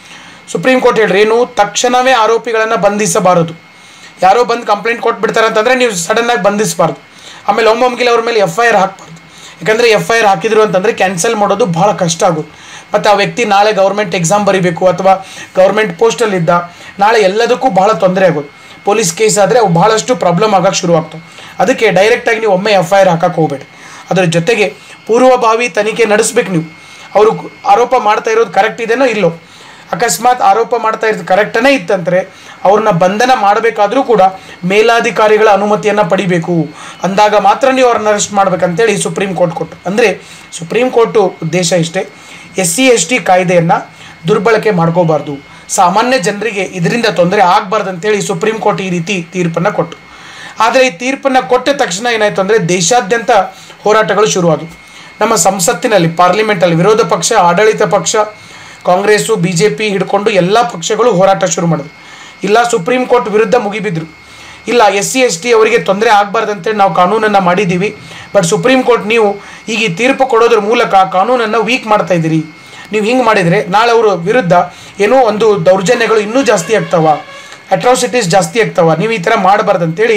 ಹೇಳಿದ್ರು ಏನು, ತಕ್ಷಣವೇ ಆರೋಪಿಗಳನ್ನು ಬಂಧಿಸಬಾರದು. ಯಾರೋ ಬಂದು ಕಂಪ್ಲೇಂಟ್ ಕೊಟ್ಬಿಡ್ತಾರೆ ಅಂತಂದರೆ ನೀವು ಸಡನ್ನಾಗಿ ಬಂಧಿಸಬಾರ್ದು. ಆಮೇಲೆ ಒಮ್ಮೊಮ್ಗಿಲೆ ಅವ್ರ ಮೇಲೆ FIR ಹಾಕಬಾರ್ದು. ಯಾಕಂದರೆ FIR ಹಾಕಿದ್ರು ಅಂತಂದರೆ ಕ್ಯಾನ್ಸಲ್ ಮಾಡೋದು ಭಾಳ ಕಷ್ಟ ಆಗುತ್ತೆ. ಮತ್ತು ಆ ವ್ಯಕ್ತಿ ನಾಳೆ ಗೌರ್ಮೆಂಟ್ ಎಕ್ಸಾಮ್ ಬರೀಬೇಕು ಅಥವಾ ಗೌರ್ಮೆಂಟ್ ಪೋಸ್ಟಲ್ಲಿದ್ದ, ನಾಳೆ ಎಲ್ಲದಕ್ಕೂ ಭಾಳ ತೊಂದರೆ ಆಗೋದು. ಪೊಲೀಸ್ ಕೇಸ್ ಆದರೆ ಅವು ಭಾಳಷ್ಟು ಪ್ರಾಬ್ಲಮ್ ಆಗೋಕ್ಕೆ ಶುರು ಆಗ್ತವೆ. ಅದಕ್ಕೆ ಡೈರೆಕ್ಟಾಗಿ ನೀವು ಒಮ್ಮೆ FIR ಹಾಕಕ್ಕೆ ಹೋಗಬೇಡಿ. ಅದರ ಜೊತೆಗೆ ಪೂರ್ವಭಾವಿ ತನಿಖೆ ನಡೆಸ್ಬೇಕು. ನೀವು ಅವರು ಆರೋಪ ಮಾಡ್ತಾ ಇರೋದು ಕರೆಕ್ಟ್ ಇದೆನೋ ಇಲ್ಲೋ, ಅಕಸ್ಮಾತ್ ಆರೋಪ ಮಾಡ್ತಾ ಇರೋದು ಕರೆಕ್ಟನೇ ಇತ್ತಂದರೆ ಅವ್ರನ್ನ ಬಂಧನ ಮಾಡಬೇಕಾದ್ರೂ ಕೂಡ ಮೇಲಾಧಿಕಾರಿಗಳ ಅನುಮತಿಯನ್ನು ಪಡಿಬೇಕು. ಅಂದಾಗ ಮಾತ್ರ ನೀವು ಅವ್ರನ್ನ ಅರೆಸ್ಟ್ ಮಾಡ್ಬೇಕಂತೇಳಿ ಸುಪ್ರೀಂ ಕೋರ್ಟ್ ಕೊಟ್ಟರು. ಅಂದರೆ ಸುಪ್ರೀಂ ಕೋರ್ಟು ಉದ್ದೇಶ ಇಷ್ಟೇ, SC ST ಕಾಯ್ದೆಯನ್ನು ದುರ್ಬಳಕೆ ಮಾಡ್ಕೋಬಾರ್ದು, ಸಾಮಾನ್ಯ ಜನರಿಗೆ ಇದರಿಂದ ತೊಂದರೆ ಆಗಬಾರ್ದು ಅಂತೇಳಿ ಸುಪ್ರೀಂ ಕೋರ್ಟ್ ಈ ರೀತಿ ತೀರ್ಪನ್ನು ಕೊಟ್ಟು. ಆದರೆ ಈ ತೀರ್ಪನ್ನು ಕೊಟ್ಟ ತಕ್ಷಣ ಏನಾಯಿತು ಅಂದರೆ ದೇಶಾದ್ಯಂತ ಹೋರಾಟಗಳು ಶುರುವಾದವು. ನಮ್ಮ ಸಂಸತ್ತಿನಲ್ಲಿ, ಪಾರ್ಲಿಮೆಂಟಲ್ಲಿ ವಿರೋಧ ಪಕ್ಷ, ಆಡಳಿತ ಪಕ್ಷ, ಕಾಂಗ್ರೆಸ್ಸು, BJP ಹಿಡ್ಕೊಂಡು ಎಲ್ಲ ಪಕ್ಷಗಳು ಹೋರಾಟ ಶುರು ಮಾಡಿದ್ರು. ಇಲ್ಲ ಸುಪ್ರೀಂ ಕೋರ್ಟ್ ವಿರುದ್ಧ ಮುಗಿಬಿದ್ರು. ಇಲ್ಲ SC ST ಅವರಿಗೆ ತೊಂದರೆ ಆಗಬಾರ್ದಂತೇಳಿ ನಾವು ಕಾನೂನನ್ನು ಮಾಡಿದ್ದೀವಿ, ಬಟ್ ಸುಪ್ರೀಂ ಕೋರ್ಟ್ ನೀವು ಈಗ ಈ ತೀರ್ಪು ಕೊಡೋದ್ರ ಮೂಲಕ ಕಾನೂನನ್ನು ವೀಕ್ ಮಾಡ್ತಾ ಇದ್ದೀರಿ. ನೀವು ಹಿಂಗೆ ಮಾಡಿದರೆ ನಾಳೆ ಅವರ ವಿರುದ್ಧ ಏನೋ ಒಂದು ದೌರ್ಜನ್ಯಗಳು ಇನ್ನೂ ಜಾಸ್ತಿ ಆಗ್ತಾವ, ಅಟ್ರಾಸಿಟೀಸ್ ಜಾಸ್ತಿ ಆಗ್ತಾವ, ನೀವು ಈ ಥರ ಮಾಡಬಾರ್ದಂತೇಳಿ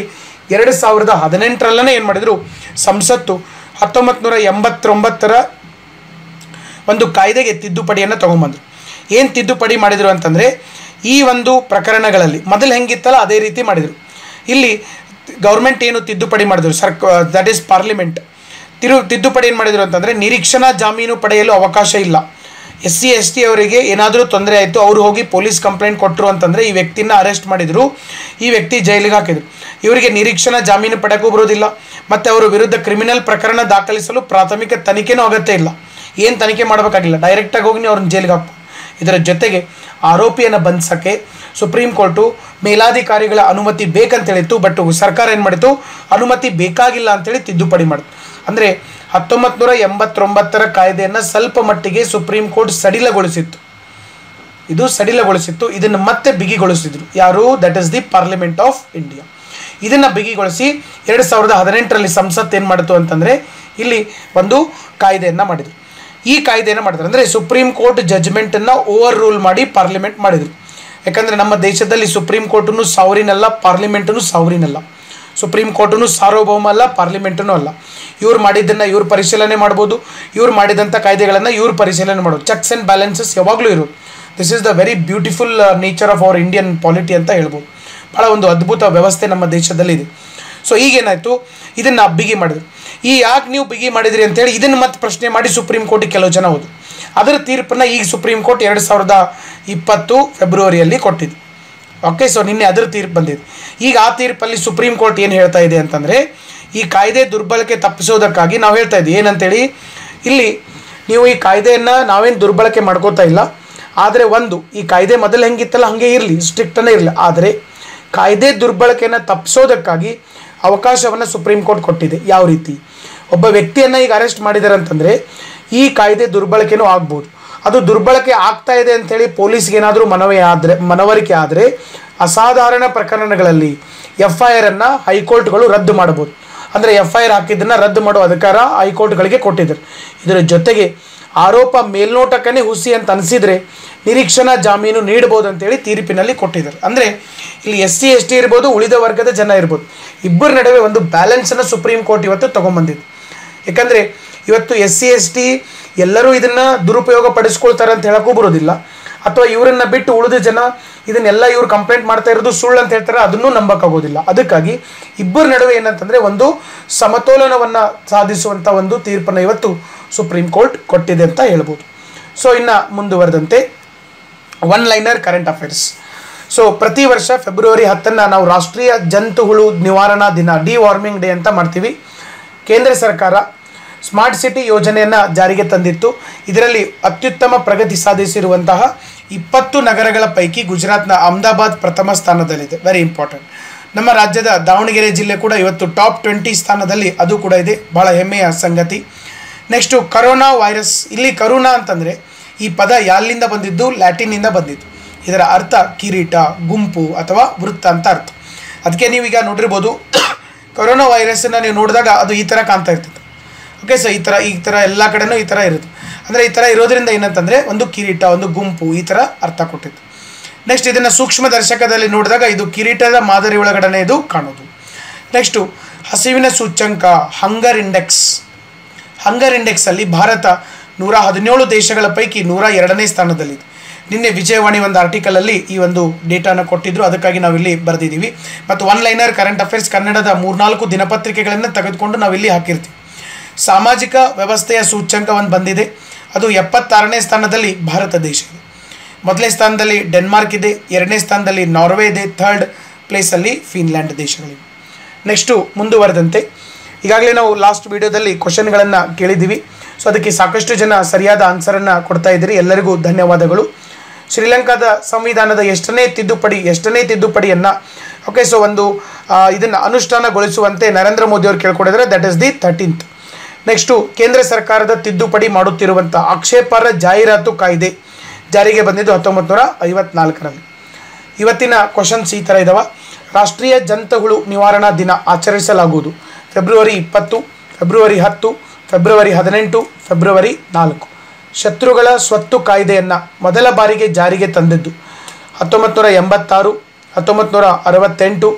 2018ರಲ್ಲೇ ಏನು ಮಾಡಿದರು, ಸಂಸತ್ತು 1989ರ ಒಂದು ಕಾಯ್ದೆಗೆ ತಿದ್ದುಪಡಿಯನ್ನು ತೊಗೊಂಬಂದರು. ಏನು ತಿದ್ದುಪಡಿ ಮಾಡಿದರು ಅಂತಂದರೆ, ಈ ಒಂದು ಪ್ರಕರಣಗಳಲ್ಲಿ ಮೊದಲು ಹೆಂಗಿತ್ತಲ್ಲ ಅದೇ ರೀತಿ ಮಾಡಿದರು. ಇಲ್ಲಿ ಗೌರ್ಮೆಂಟ್ ಏನು ತಿದ್ದುಪಡಿ ಮಾಡಿದರು, ದಟ್ ಈಸ್ ಪಾರ್ಲಿಮೆಂಟ್ ತಿದ್ದುಪಡಿ ಏನು ಮಾಡಿದರು ಅಂತಂದರೆ, ನಿರೀಕ್ಷಣಾ ಜಾಮೀನು ಪಡೆಯಲು ಅವಕಾಶ ಇಲ್ಲ. SC ST ಅವರಿಗೆ ಏನಾದರೂ ತೊಂದರೆ ಆಯಿತು, ಅವರು ಹೋಗಿ ಪೊಲೀಸ್ ಕಂಪ್ಲೇಂಟ್ ಕೊಟ್ಟರು ಅಂತಂದರೆ ಈ ವ್ಯಕ್ತಿನ ಅರೆಸ್ಟ್ ಮಾಡಿದರು, ಈ ವ್ಯಕ್ತಿ ಜೈಲಿಗೆ ಹಾಕಿದರು, ಇವರಿಗೆ ನಿರೀಕ್ಷಣಾ ಜಾಮೀನು ಪಡೆಯೋಕ್ಕೂ ಬರೋದಿಲ್ಲ, ಮತ್ತು ಅವರ ವಿರುದ್ಧ ಕ್ರಿಮಿನಲ್ ಪ್ರಕರಣ ದಾಖಲಿಸಲು ಪ್ರಾಥಮಿಕ ತನಿಖೆನೂ ಅಗತ್ಯ ಇಲ್ಲ, ಏನು ತನಿಖೆ ಮಾಡಬೇಕಾಗಿಲ್ಲ, ಡೈರೆಕ್ಟಾಗಿ ಹೋಗಿ ನೀವು ಅವ್ರನ್ನ ಜೈಲಿಗೆ ಹಾಕ್ಬೋದು. ಇದರ ಜೊತೆಗೆ ಆರೋಪಿಯನ್ನು ಬಂಧಿಸೋಕ್ಕೆ ಸುಪ್ರೀಂ ಕೋರ್ಟು ಮೇಲಾಧಿಕಾರಿಗಳ ಅನುಮತಿ ಬೇಕಂತೇಳಿತ್ತು, ಬಟ್ ಸರ್ಕಾರ ಏನು ಮಾಡಿತು, ಅನುಮತಿ ಬೇಕಾಗಿಲ್ಲ ಅಂತೇಳಿ ತಿದ್ದುಪಡಿ ಮಾಡಿತು. ಅಂದರೆ 1989ರ ಕಾಯ್ದೆಯನ್ನು ಸ್ವಲ್ಪ ಮಟ್ಟಿಗೆ ಸುಪ್ರೀಂ ಕೋರ್ಟ್ ಸಡಿಲಗೊಳಿಸಿತ್ತು. ಇದನ್ನು ಮತ್ತೆ ಬಿಗಿಗೊಳಿಸಿದ್ರು. ಯಾರು? That is the parliament of India. ಇದನ್ನು ಬಿಗಿಗೊಳಿಸಿ 2018ರಲ್ಲಿ ಸಂಸತ್ತು ಏನು ಮಾಡಿತು ಅಂತಂದರೆ, ಇಲ್ಲಿ ಒಂದು ಕಾಯ್ದೆಯನ್ನು ಮಾಡಿದರು. ಈ ಕಾಯ್ದೆಯನ್ನು ಮಾಡಿದ್ರು ಅಂದರೆ ಸುಪ್ರೀಂ ಕೋರ್ಟ್ ಜಜ್ಮೆಂಟನ್ನು ಓವರ್ ರೂಲ್ ಮಾಡಿ ಪಾರ್ಲಿಮೆಂಟ್ ಮಾಡಿದರು. ಯಾಕಂದರೆ ನಮ್ಮ ದೇಶದಲ್ಲಿ ಸುಪ್ರೀಂ ಕೋರ್ಟೂ ಸಾವರಿನಲ್ಲ, ಪಾರ್ಲಿಮೆಂಟೂ ಸಾವರಿನಲ್ಲ. ಸುಪ್ರೀಂ ಕೋರ್ಟೂ ಸಾರ್ವಭೌಮ ಅಲ್ಲ, ಪಾರ್ಲಿಮೆಂಟೂ ಅಲ್ಲ. ಇವ್ರು ಮಾಡಿದ್ದನ್ನು ಇವ್ರು ಪರಿಶೀಲನೆ ಮಾಡ್ಬೋದು, ಇವ್ರು ಮಾಡಿದಂಥ ಕಾಯ್ದೆಗಳನ್ನು ಇವ್ರು ಪರಿಶೀಲನೆ ಮಾಡೋದು. ಚೆಕ್ಸ್ ಆ್ಯಂಡ್ ಬ್ಯಾಲೆನ್ಸಸ್ ಯಾವಾಗಲೂ ಇರೋದು. This is the very beautiful nature of our Indian polity ಅಂತ ಹೇಳ್ಬೋದು. ಭಾಳ ಒಂದು ಅದ್ಭುತ ವ್ಯವಸ್ಥೆ ನಮ್ಮ ದೇಶದಲ್ಲಿದೆ. ಸೊ ಈಗೇನಾಯಿತು, ಇದನ್ನು ಬಿಗಿ ಮಾಡಿದ್ರು. ಈ ಯಾಕೆ ನೀವು ಬಿಗಿ ಮಾಡಿದ್ರಿ ಅಂತೇಳಿ ಇದನ್ನು ಮತ್ತೆ ಪ್ರಶ್ನೆ ಮಾಡಿ ಸುಪ್ರೀಂ ಕೋರ್ಟಿಗೆ ಕೆಲವು ಜನ ಹೋದರು. ಅದರ ತೀರ್ಪನ್ನು ಈಗ ಸುಪ್ರೀಂ ಕೋರ್ಟ್ 2020 ಫೆಬ್ರವರಿಯಲ್ಲಿ ಕೊಟ್ಟಿದ್ದು. ಓಕೆ, ಸೊ ನಿನ್ನೆ ಅದರ ತೀರ್ಪು ಬಂದಿದೆ. ಈಗ ಆ ತೀರ್ಪಲ್ಲಿ ಸುಪ್ರೀಂ ಕೋರ್ಟ್ ಏನು ಹೇಳ್ತಾ ಇದೆ ಅಂತಂದರೆ, ಈ ಕಾಯ್ದೆ ದುರ್ಬಳಕೆ ತಪ್ಪಿಸೋದಕ್ಕಾಗಿ ನಾವು ಹೇಳ್ತಾ ಇದ್ದೀವಿ ಏನಂತೇಳಿ, ಇಲ್ಲಿ ನೀವು ಈ ಕಾಯ್ದೆಯನ್ನು ನಾವೇನು ದುರ್ಬಳಕೆ ಮಾಡ್ಕೋತಾ ಇಲ್ಲ, ಆದರೆ ಒಂದು, ಈ ಕಾಯ್ದೆ ಮೊದಲು ಹೆಂಗಿತ್ತಲ್ಲ ಹಾಗೆ ಇರಲಿ, ಸ್ಟ್ರಿಕ್ಟನೇ ಇರಲಿ, ಆದರೆ ಕಾಯ್ದೆ ದುರ್ಬಳಕೆಯನ್ನು ತಪ್ಪಿಸೋದಕ್ಕಾಗಿ ಅವಕಾಶವನ್ನು ಸುಪ್ರೀಂ ಕೋರ್ಟ್ ಕೊಟ್ಟಿದೆ. ಯಾವ ರೀತಿ? ಒಬ್ಬ ವ್ಯಕ್ತಿಯನ್ನು ಈಗ ಅರೆಸ್ಟ್ ಮಾಡಿದ್ದಾರೆ ಅಂತಂದರೆ ಈ ಕಾಯ್ದೆ ದುರ್ಬಳಕೆನೂ ಆಗ್ಬೋದು. ಅದು ದುರ್ಬಳಕೆ ಆಗ್ತಾ ಇದೆ ಅಂಥೇಳಿ ಪೊಲೀಸ್ಗೆ ಏನಾದರೂ ಮನವರಿಕೆ ಆದರೆ ಅಸಾಧಾರಣ ಪ್ರಕರಣಗಳಲ್ಲಿ FIR ಅನ್ನು ಹೈಕೋರ್ಟ್ಗಳು ರದ್ದು ಮಾಡ್ಬೋದು. ಅಂದರೆ FIR ಹಾಕಿದ್ದನ್ನು ರದ್ದು ಮಾಡೋ ಅಧಿಕಾರ ಹೈಕೋರ್ಟ್ಗಳಿಗೆ ಕೊಟ್ಟಿದ್ದಾರೆ. ಇದರ ಜೊತೆಗೆ ಆರೋಪ ಮೇಲ್ನೋಟಕ್ಕನೇ ಹುಸಿ ಅಂತ ಅನಿಸಿದರೆ ನಿರೀಕ್ಷಣಾ ಜಾಮೀನು ನೀಡಬಹುದು ಅಂತೇಳಿ ತೀರ್ಪಿನಲ್ಲಿ ಕೊಟ್ಟಿದ್ದಾರೆ. ಅಂದರೆ ಇಲ್ಲಿ SC ST ಇರ್ಬೋದು, ಉಳಿದ ವರ್ಗದ ಜನ ಇರ್ಬೋದು, ಇಬ್ಬರ ನಡುವೆ ಒಂದು ಬ್ಯಾಲೆನ್ಸನ್ನು ಸುಪ್ರೀಂ ಕೋರ್ಟ್ ಇವತ್ತು ತೊಗೊಂಬಂದಿದೆ. ಯಾಕಂದರೆ ಇವತ್ತು SC ST ಎಲ್ಲರೂ ಇದನ್ನು ದುರುಪಯೋಗ ಪಡಿಸ್ಕೊಳ್ತಾರೆ ಅಂತ ಹೇಳೋಕ್ಕೂ ಬರೋದಿಲ್ಲ, ಅಥವಾ ಇವರನ್ನು ಬಿಟ್ಟು ಉಳಿದ ಜನ ಇದನ್ನೆಲ್ಲ ಇವ್ರು ಕಂಪ್ಲೇಂಟ್ ಮಾಡ್ತಾ ಇರೋದು ಸುಳ್ಳು ಅಂತ ಹೇಳ್ತಾರೆ, ಅದನ್ನೂ ನಂಬಕ್ಕಾಗೋದಿಲ್ಲ. ಅದಕ್ಕಾಗಿ ಇಬ್ಬರ ನಡುವೆ ಏನಂತಂದರೆ ಒಂದು ಸಮತೋಲನವನ್ನು ಸಾಧಿಸುವಂಥ ಒಂದು ತೀರ್ಪನ್ನು ಇವತ್ತು ಸುಪ್ರೀಂ ಕೋರ್ಟ್ ಕೊಟ್ಟಿದೆ ಅಂತ ಹೇಳ್ಬೋದು. ಸೊ ಇನ್ನು ಮುಂದುವರೆದಂತೆ one liner current affairs. So ಪ್ರತಿ ವರ್ಷ ಫೆಬ್ರವರಿ 10 ನಾವು ರಾಷ್ಟ್ರೀಯ ಜಂತುಹುಳು ನಿವಾರಣಾ ದಿನ, ಡಿವಾರ್ಮಿಂಗ್ ಡೇ ಅಂತ ಮಾಡ್ತೀವಿ. ಕೇಂದ್ರ ಸರ್ಕಾರ ಸ್ಮಾರ್ಟ್ ಸಿಟಿ ಯೋಜನೆಯನ್ನು ಜಾರಿಗೆ ತಂದಿತ್ತು. ಇದರಲ್ಲಿ ಅತ್ಯುತ್ತಮ ಪ್ರಗತಿ ಸಾಧಿಸಿರುವಂತಹ 20 ನಗರಗಳ ಪೈಕಿ ಗುಜರಾತ್ನ ಅಹಮದಾಬಾದ್ ಪ್ರಥಮ ಸ್ಥಾನದಲ್ಲಿದೆ. Very important. ನಮ್ಮ ರಾಜ್ಯದ ದಾವಣಗೆರೆ ಜಿಲ್ಲೆ ಕೂಡ ಇವತ್ತು ಟಾಪ್ 20 ಸ್ಥಾನದಲ್ಲಿ ಅದು ಕೂಡ ಇದೆ, ಬಹಳ ಹೆಮ್ಮೆಯ ಸಂಗತಿ. Next corona virus. ಇಲ್ಲಿ ಕರೋನಾ ಅಂತಂದರೆ ಈ ಪದ ಯಾಲ್ಲಿಂದ ಬಂದಿದ್ದು? ಲ್ಯಾಟಿನ್ನಿಂದ ಬಂದಿದ್ದು. ಇದರ ಅರ್ಥ ಕಿರೀಟ, ಗುಂಪು ಅಥವಾ ವೃತ್ತ ಅಂತ ಅರ್ಥ. ಅದಕ್ಕೆ ನೀವೀಗ ನೋಡಿರ್ಬೋದು, ಕೊರೋನಾ ವೈರಸ್ಸನ್ನು ನೀವು ನೋಡಿದಾಗ ಅದು ಈ ಥರ ಕಾಣ್ತಾ ಇರ್ತದೆ. ಓಕೆ, ಸೊ ಈ ಥರ ಎಲ್ಲ ಕಡೆನೂ ಈ ಥರ ಇರುತ್ತೆ. ಅಂದರೆ ಈ ಥರ ಇರೋದ್ರಿಂದ ಏನಂತಂದರೆ ಒಂದು ಕಿರೀಟ, ಒಂದು ಗುಂಪು, ಈ ಥರ ಅರ್ಥ ಕೊಟ್ಟಿತ್ತು. ನೆಕ್ಸ್ಟ್ ಇದನ್ನು ಸೂಕ್ಷ್ಮ ದರ್ಶಕದಲ್ಲಿ ನೋಡಿದಾಗ ಇದು ಕಿರೀಟದ ಮಾದರಿ ಒಳಗಡೆ ಇದು ಕಾಣೋದು. ನೆಕ್ಸ್ಟು ಹಸಿವಿನ ಸೂಚ್ಯಂಕ, ಹಂಗರ್ ಇಂಡೆಕ್ಸ್. ಹಂಗರ್ ಇಂಡೆಕ್ಸಲ್ಲಿ ಭಾರತ 117 ದೇಶಗಳ ಪೈಕಿ 102ನೇ ಸ್ಥಾನದಲ್ಲಿದೆ. ನಿನ್ನೆ ವಿಜಯವಾಣಿ ಒಂದು ಆರ್ಟಿಕಲಲ್ಲಿ ಈ ಒಂದು ಡೇಟಾನ ಕೊಟ್ಟಿದ್ರು, ಅದಕ್ಕಾಗಿ ನಾವಿಲ್ಲಿ ಬರೆದಿದ್ದೀವಿ. ಮತ್ತು ಒನ್ ಲೈನರ್ ಕರೆಂಟ್ ಅಫೇರ್ಸ್ ಕನ್ನಡದ 3-4 ದಿನಪತ್ರಿಕೆಗಳನ್ನು ತೆಗೆದುಕೊಂಡು ನಾವಿಲ್ಲಿ ಹಾಕಿರ್ತೀವಿ. ಸಾಮಾಜಿಕ ವ್ಯವಸ್ಥೆಯ ಸೂಚ್ಯಂಕ ಒಂದು ಬಂದಿದೆ, ಅದು 76ನೇ ಸ್ಥಾನದಲ್ಲಿ ಭಾರತ ದೇಶ ಇದೆ. ಮೊದಲನೇ ಸ್ಥಾನದಲ್ಲಿ ಡೆನ್ಮಾರ್ಕ್ ಇದೆ, 2ನೇ ಸ್ಥಾನದಲ್ಲಿ ನಾರ್ವೆ ಇದೆ, 3rd ಪ್ಲೇಸಲ್ಲಿ ಫಿನ್ಲ್ಯಾಂಡ್ ದೇಶಗಳಿವೆ. ನೆಕ್ಸ್ಟು ಮುಂದುವರೆದಂತೆ ಈಗಾಗಲೇ ನಾವು ಲಾಸ್ಟ್ ವಿಡಿಯೋದಲ್ಲಿ ಕ್ವಶನ್ಗಳನ್ನು ಕೇಳಿದ್ದೀವಿ. ಸೊ ಅದಕ್ಕೆ ಸಾಕಷ್ಟು ಜನ ಸರಿಯಾದ ಆನ್ಸರನ್ನು ಕೊಡ್ತಾ ಇದ್ದೀರಿ, ಎಲ್ಲರಿಗೂ ಧನ್ಯವಾದಗಳು. ಶ್ರೀಲಂಕಾದ ಸಂವಿಧಾನದ ಎಷ್ಟನೇ ತಿದ್ದುಪಡಿಯನ್ನು ಓಕೆ ಸೊ ಒಂದು ಇದನ್ನು ಅನುಷ್ಠಾನಗೊಳಿಸುವಂತೆ ನರೇಂದ್ರ ಮೋದಿ ಅವರು ಕೇಳ್ಕೊಂಡಿದ್ದಾರೆ. That is the 13th. Next ಕೇಂದ್ರ ಸರ್ಕಾರದ ತಿದ್ದುಪಡಿ ಮಾಡುತ್ತಿರುವಂಥ ಆಕ್ಷೇಪಾರ್ಹ ಜಾಹೀರಾತು ಕಾಯ್ದೆ ಜಾರಿಗೆ ಬಂದಿದ್ದು 1954ರಲ್ಲಿ. ಇವತ್ತಿನ ಕ್ವಶನ್ಸ್ ಈ ಥರ ಇದ್ದಾವೆ. ರಾಷ್ಟ್ರೀಯ ಜಂತುಹುಳು ನಿವಾರಣಾ ದಿನ ಆಚರಿಸಲಾಗುವುದು ಫೆಬ್ರವರಿ 20, ಫೆಬ್ರವರಿ 10, ಫೆಬ್ರವರಿ 18, ಫೆಬ್ರವರಿ 4. ಶತ್ರುಗಳ ಸ್ವತ್ತು ಕಾಯ್ದೆಯನ್ನು ಮೊದಲ ಬಾರಿಗೆ ಜಾರಿಗೆ ತಂದಿದ್ದು 1986, 1968,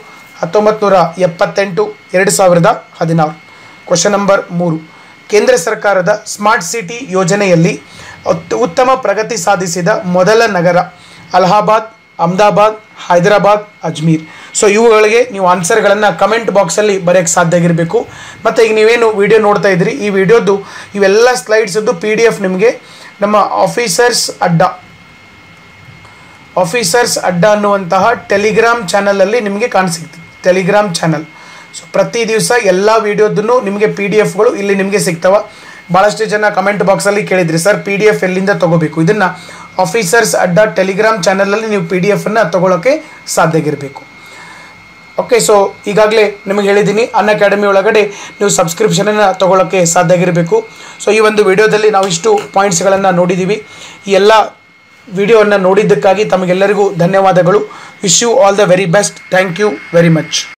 1978, 2016. Question number 3. ಕೇಂದ್ರ ಸರ್ಕಾರದ ಸ್ಮಾರ್ಟ್ ಸಿಟಿ ಯೋಜನೆಯಲ್ಲಿ ಉತ್ತಮ ಪ್ರಗತಿ ಸಾಧಿಸಿದ ಮೊದಲ ನಗರ ಅಲಹಾಬಾದ್, ಅಹಮದಾಬಾದ್, ಹೈದರಾಬಾದ್, ಅಜ್ಮೀರ್. ಸೊ ಇವುಗಳಿಗೆ ನೀವು ಆನ್ಸರ್ಗಳನ್ನು ಕಮೆಂಟ್ ಬಾಕ್ಸಲ್ಲಿ ಬರೆಯೋಕ್ಕೆ ಸಾಧ್ಯ ಆಗಿರಬೇಕು. ಮತ್ತು ಈಗ ನೀವೇನು ವಿಡಿಯೋ ನೋಡ್ತಾ ಇದ್ದೀರಿ, ಈ ವಿಡಿಯೋದು ಇವೆಲ್ಲ ಸ್ಲೈಡ್ಸದ್ದು PDF ನಿಮಗೆ ನಮ್ಮ ಆಫೀಸರ್ಸ್ ಅಡ್ಡ ಅನ್ನುವಂತಹ ಟೆಲಿಗ್ರಾಮ್ ಚಾನಲಲ್ಲಿ ನಿಮಗೆ ಕಾಣಿಸಿಗ್ತದೆ. Telegram channel. ಸೊ ಪ್ರತಿ ದಿವಸ ಎಲ್ಲ ವಿಡಿಯೋದನ್ನು ನಿಮಗೆ PDFಗಳು ಇಲ್ಲಿ ನಿಮಗೆ ಸಿಗ್ತವೆ. ಭಾಳಷ್ಟು ಜನ ಕಮೆಂಟ್ ಬಾಕ್ಸಲ್ಲಿ ಕೇಳಿದ್ರಿ, ಸರ್ PDF ಎಲ್ಲಿಂದ ತೊಗೋಬೇಕು? ಇದನ್ನು ಆಫೀಸರ್ಸ್ ಅಡ್ಡ ಟೆಲಿಗ್ರಾಮ್ ಚಾನಲಲ್ಲಿ ನೀವು PDF ತೊಗೊಳ್ಳೋಕ್ಕೆ ಸಾಧ್ಯ ಆಗಿರಬೇಕು. ಓಕೆ, ಸೊ ಈಗಾಗಲೇ ನಿಮಗೆ ಹೇಳಿದ್ದೀನಿ, ಅನ್ಅಕಾಡೆಮಿ ಒಳಗಡೆ ನೀವು ಸಬ್ಸ್ಕ್ರಿಪ್ಷನನ್ನು ತೊಗೊಳ್ಳೋಕ್ಕೆ ಸಾಧ್ಯ ಆಗಿರಬೇಕು. ಸೊ ಈ ಒಂದು ವಿಡಿಯೋದಲ್ಲಿ ನಾವು ಇಷ್ಟು ಪಾಯಿಂಟ್ಸ್ಗಳನ್ನು ನೋಡಿದ್ದೀವಿ. ಈ ಎಲ್ಲ ವಿಡಿಯೋವನ್ನು ನೋಡಿದ್ದಕ್ಕಾಗಿ ತಮಗೆಲ್ಲರಿಗೂ ಧನ್ಯವಾದಗಳು. Wish you all the very best. Thank you very much.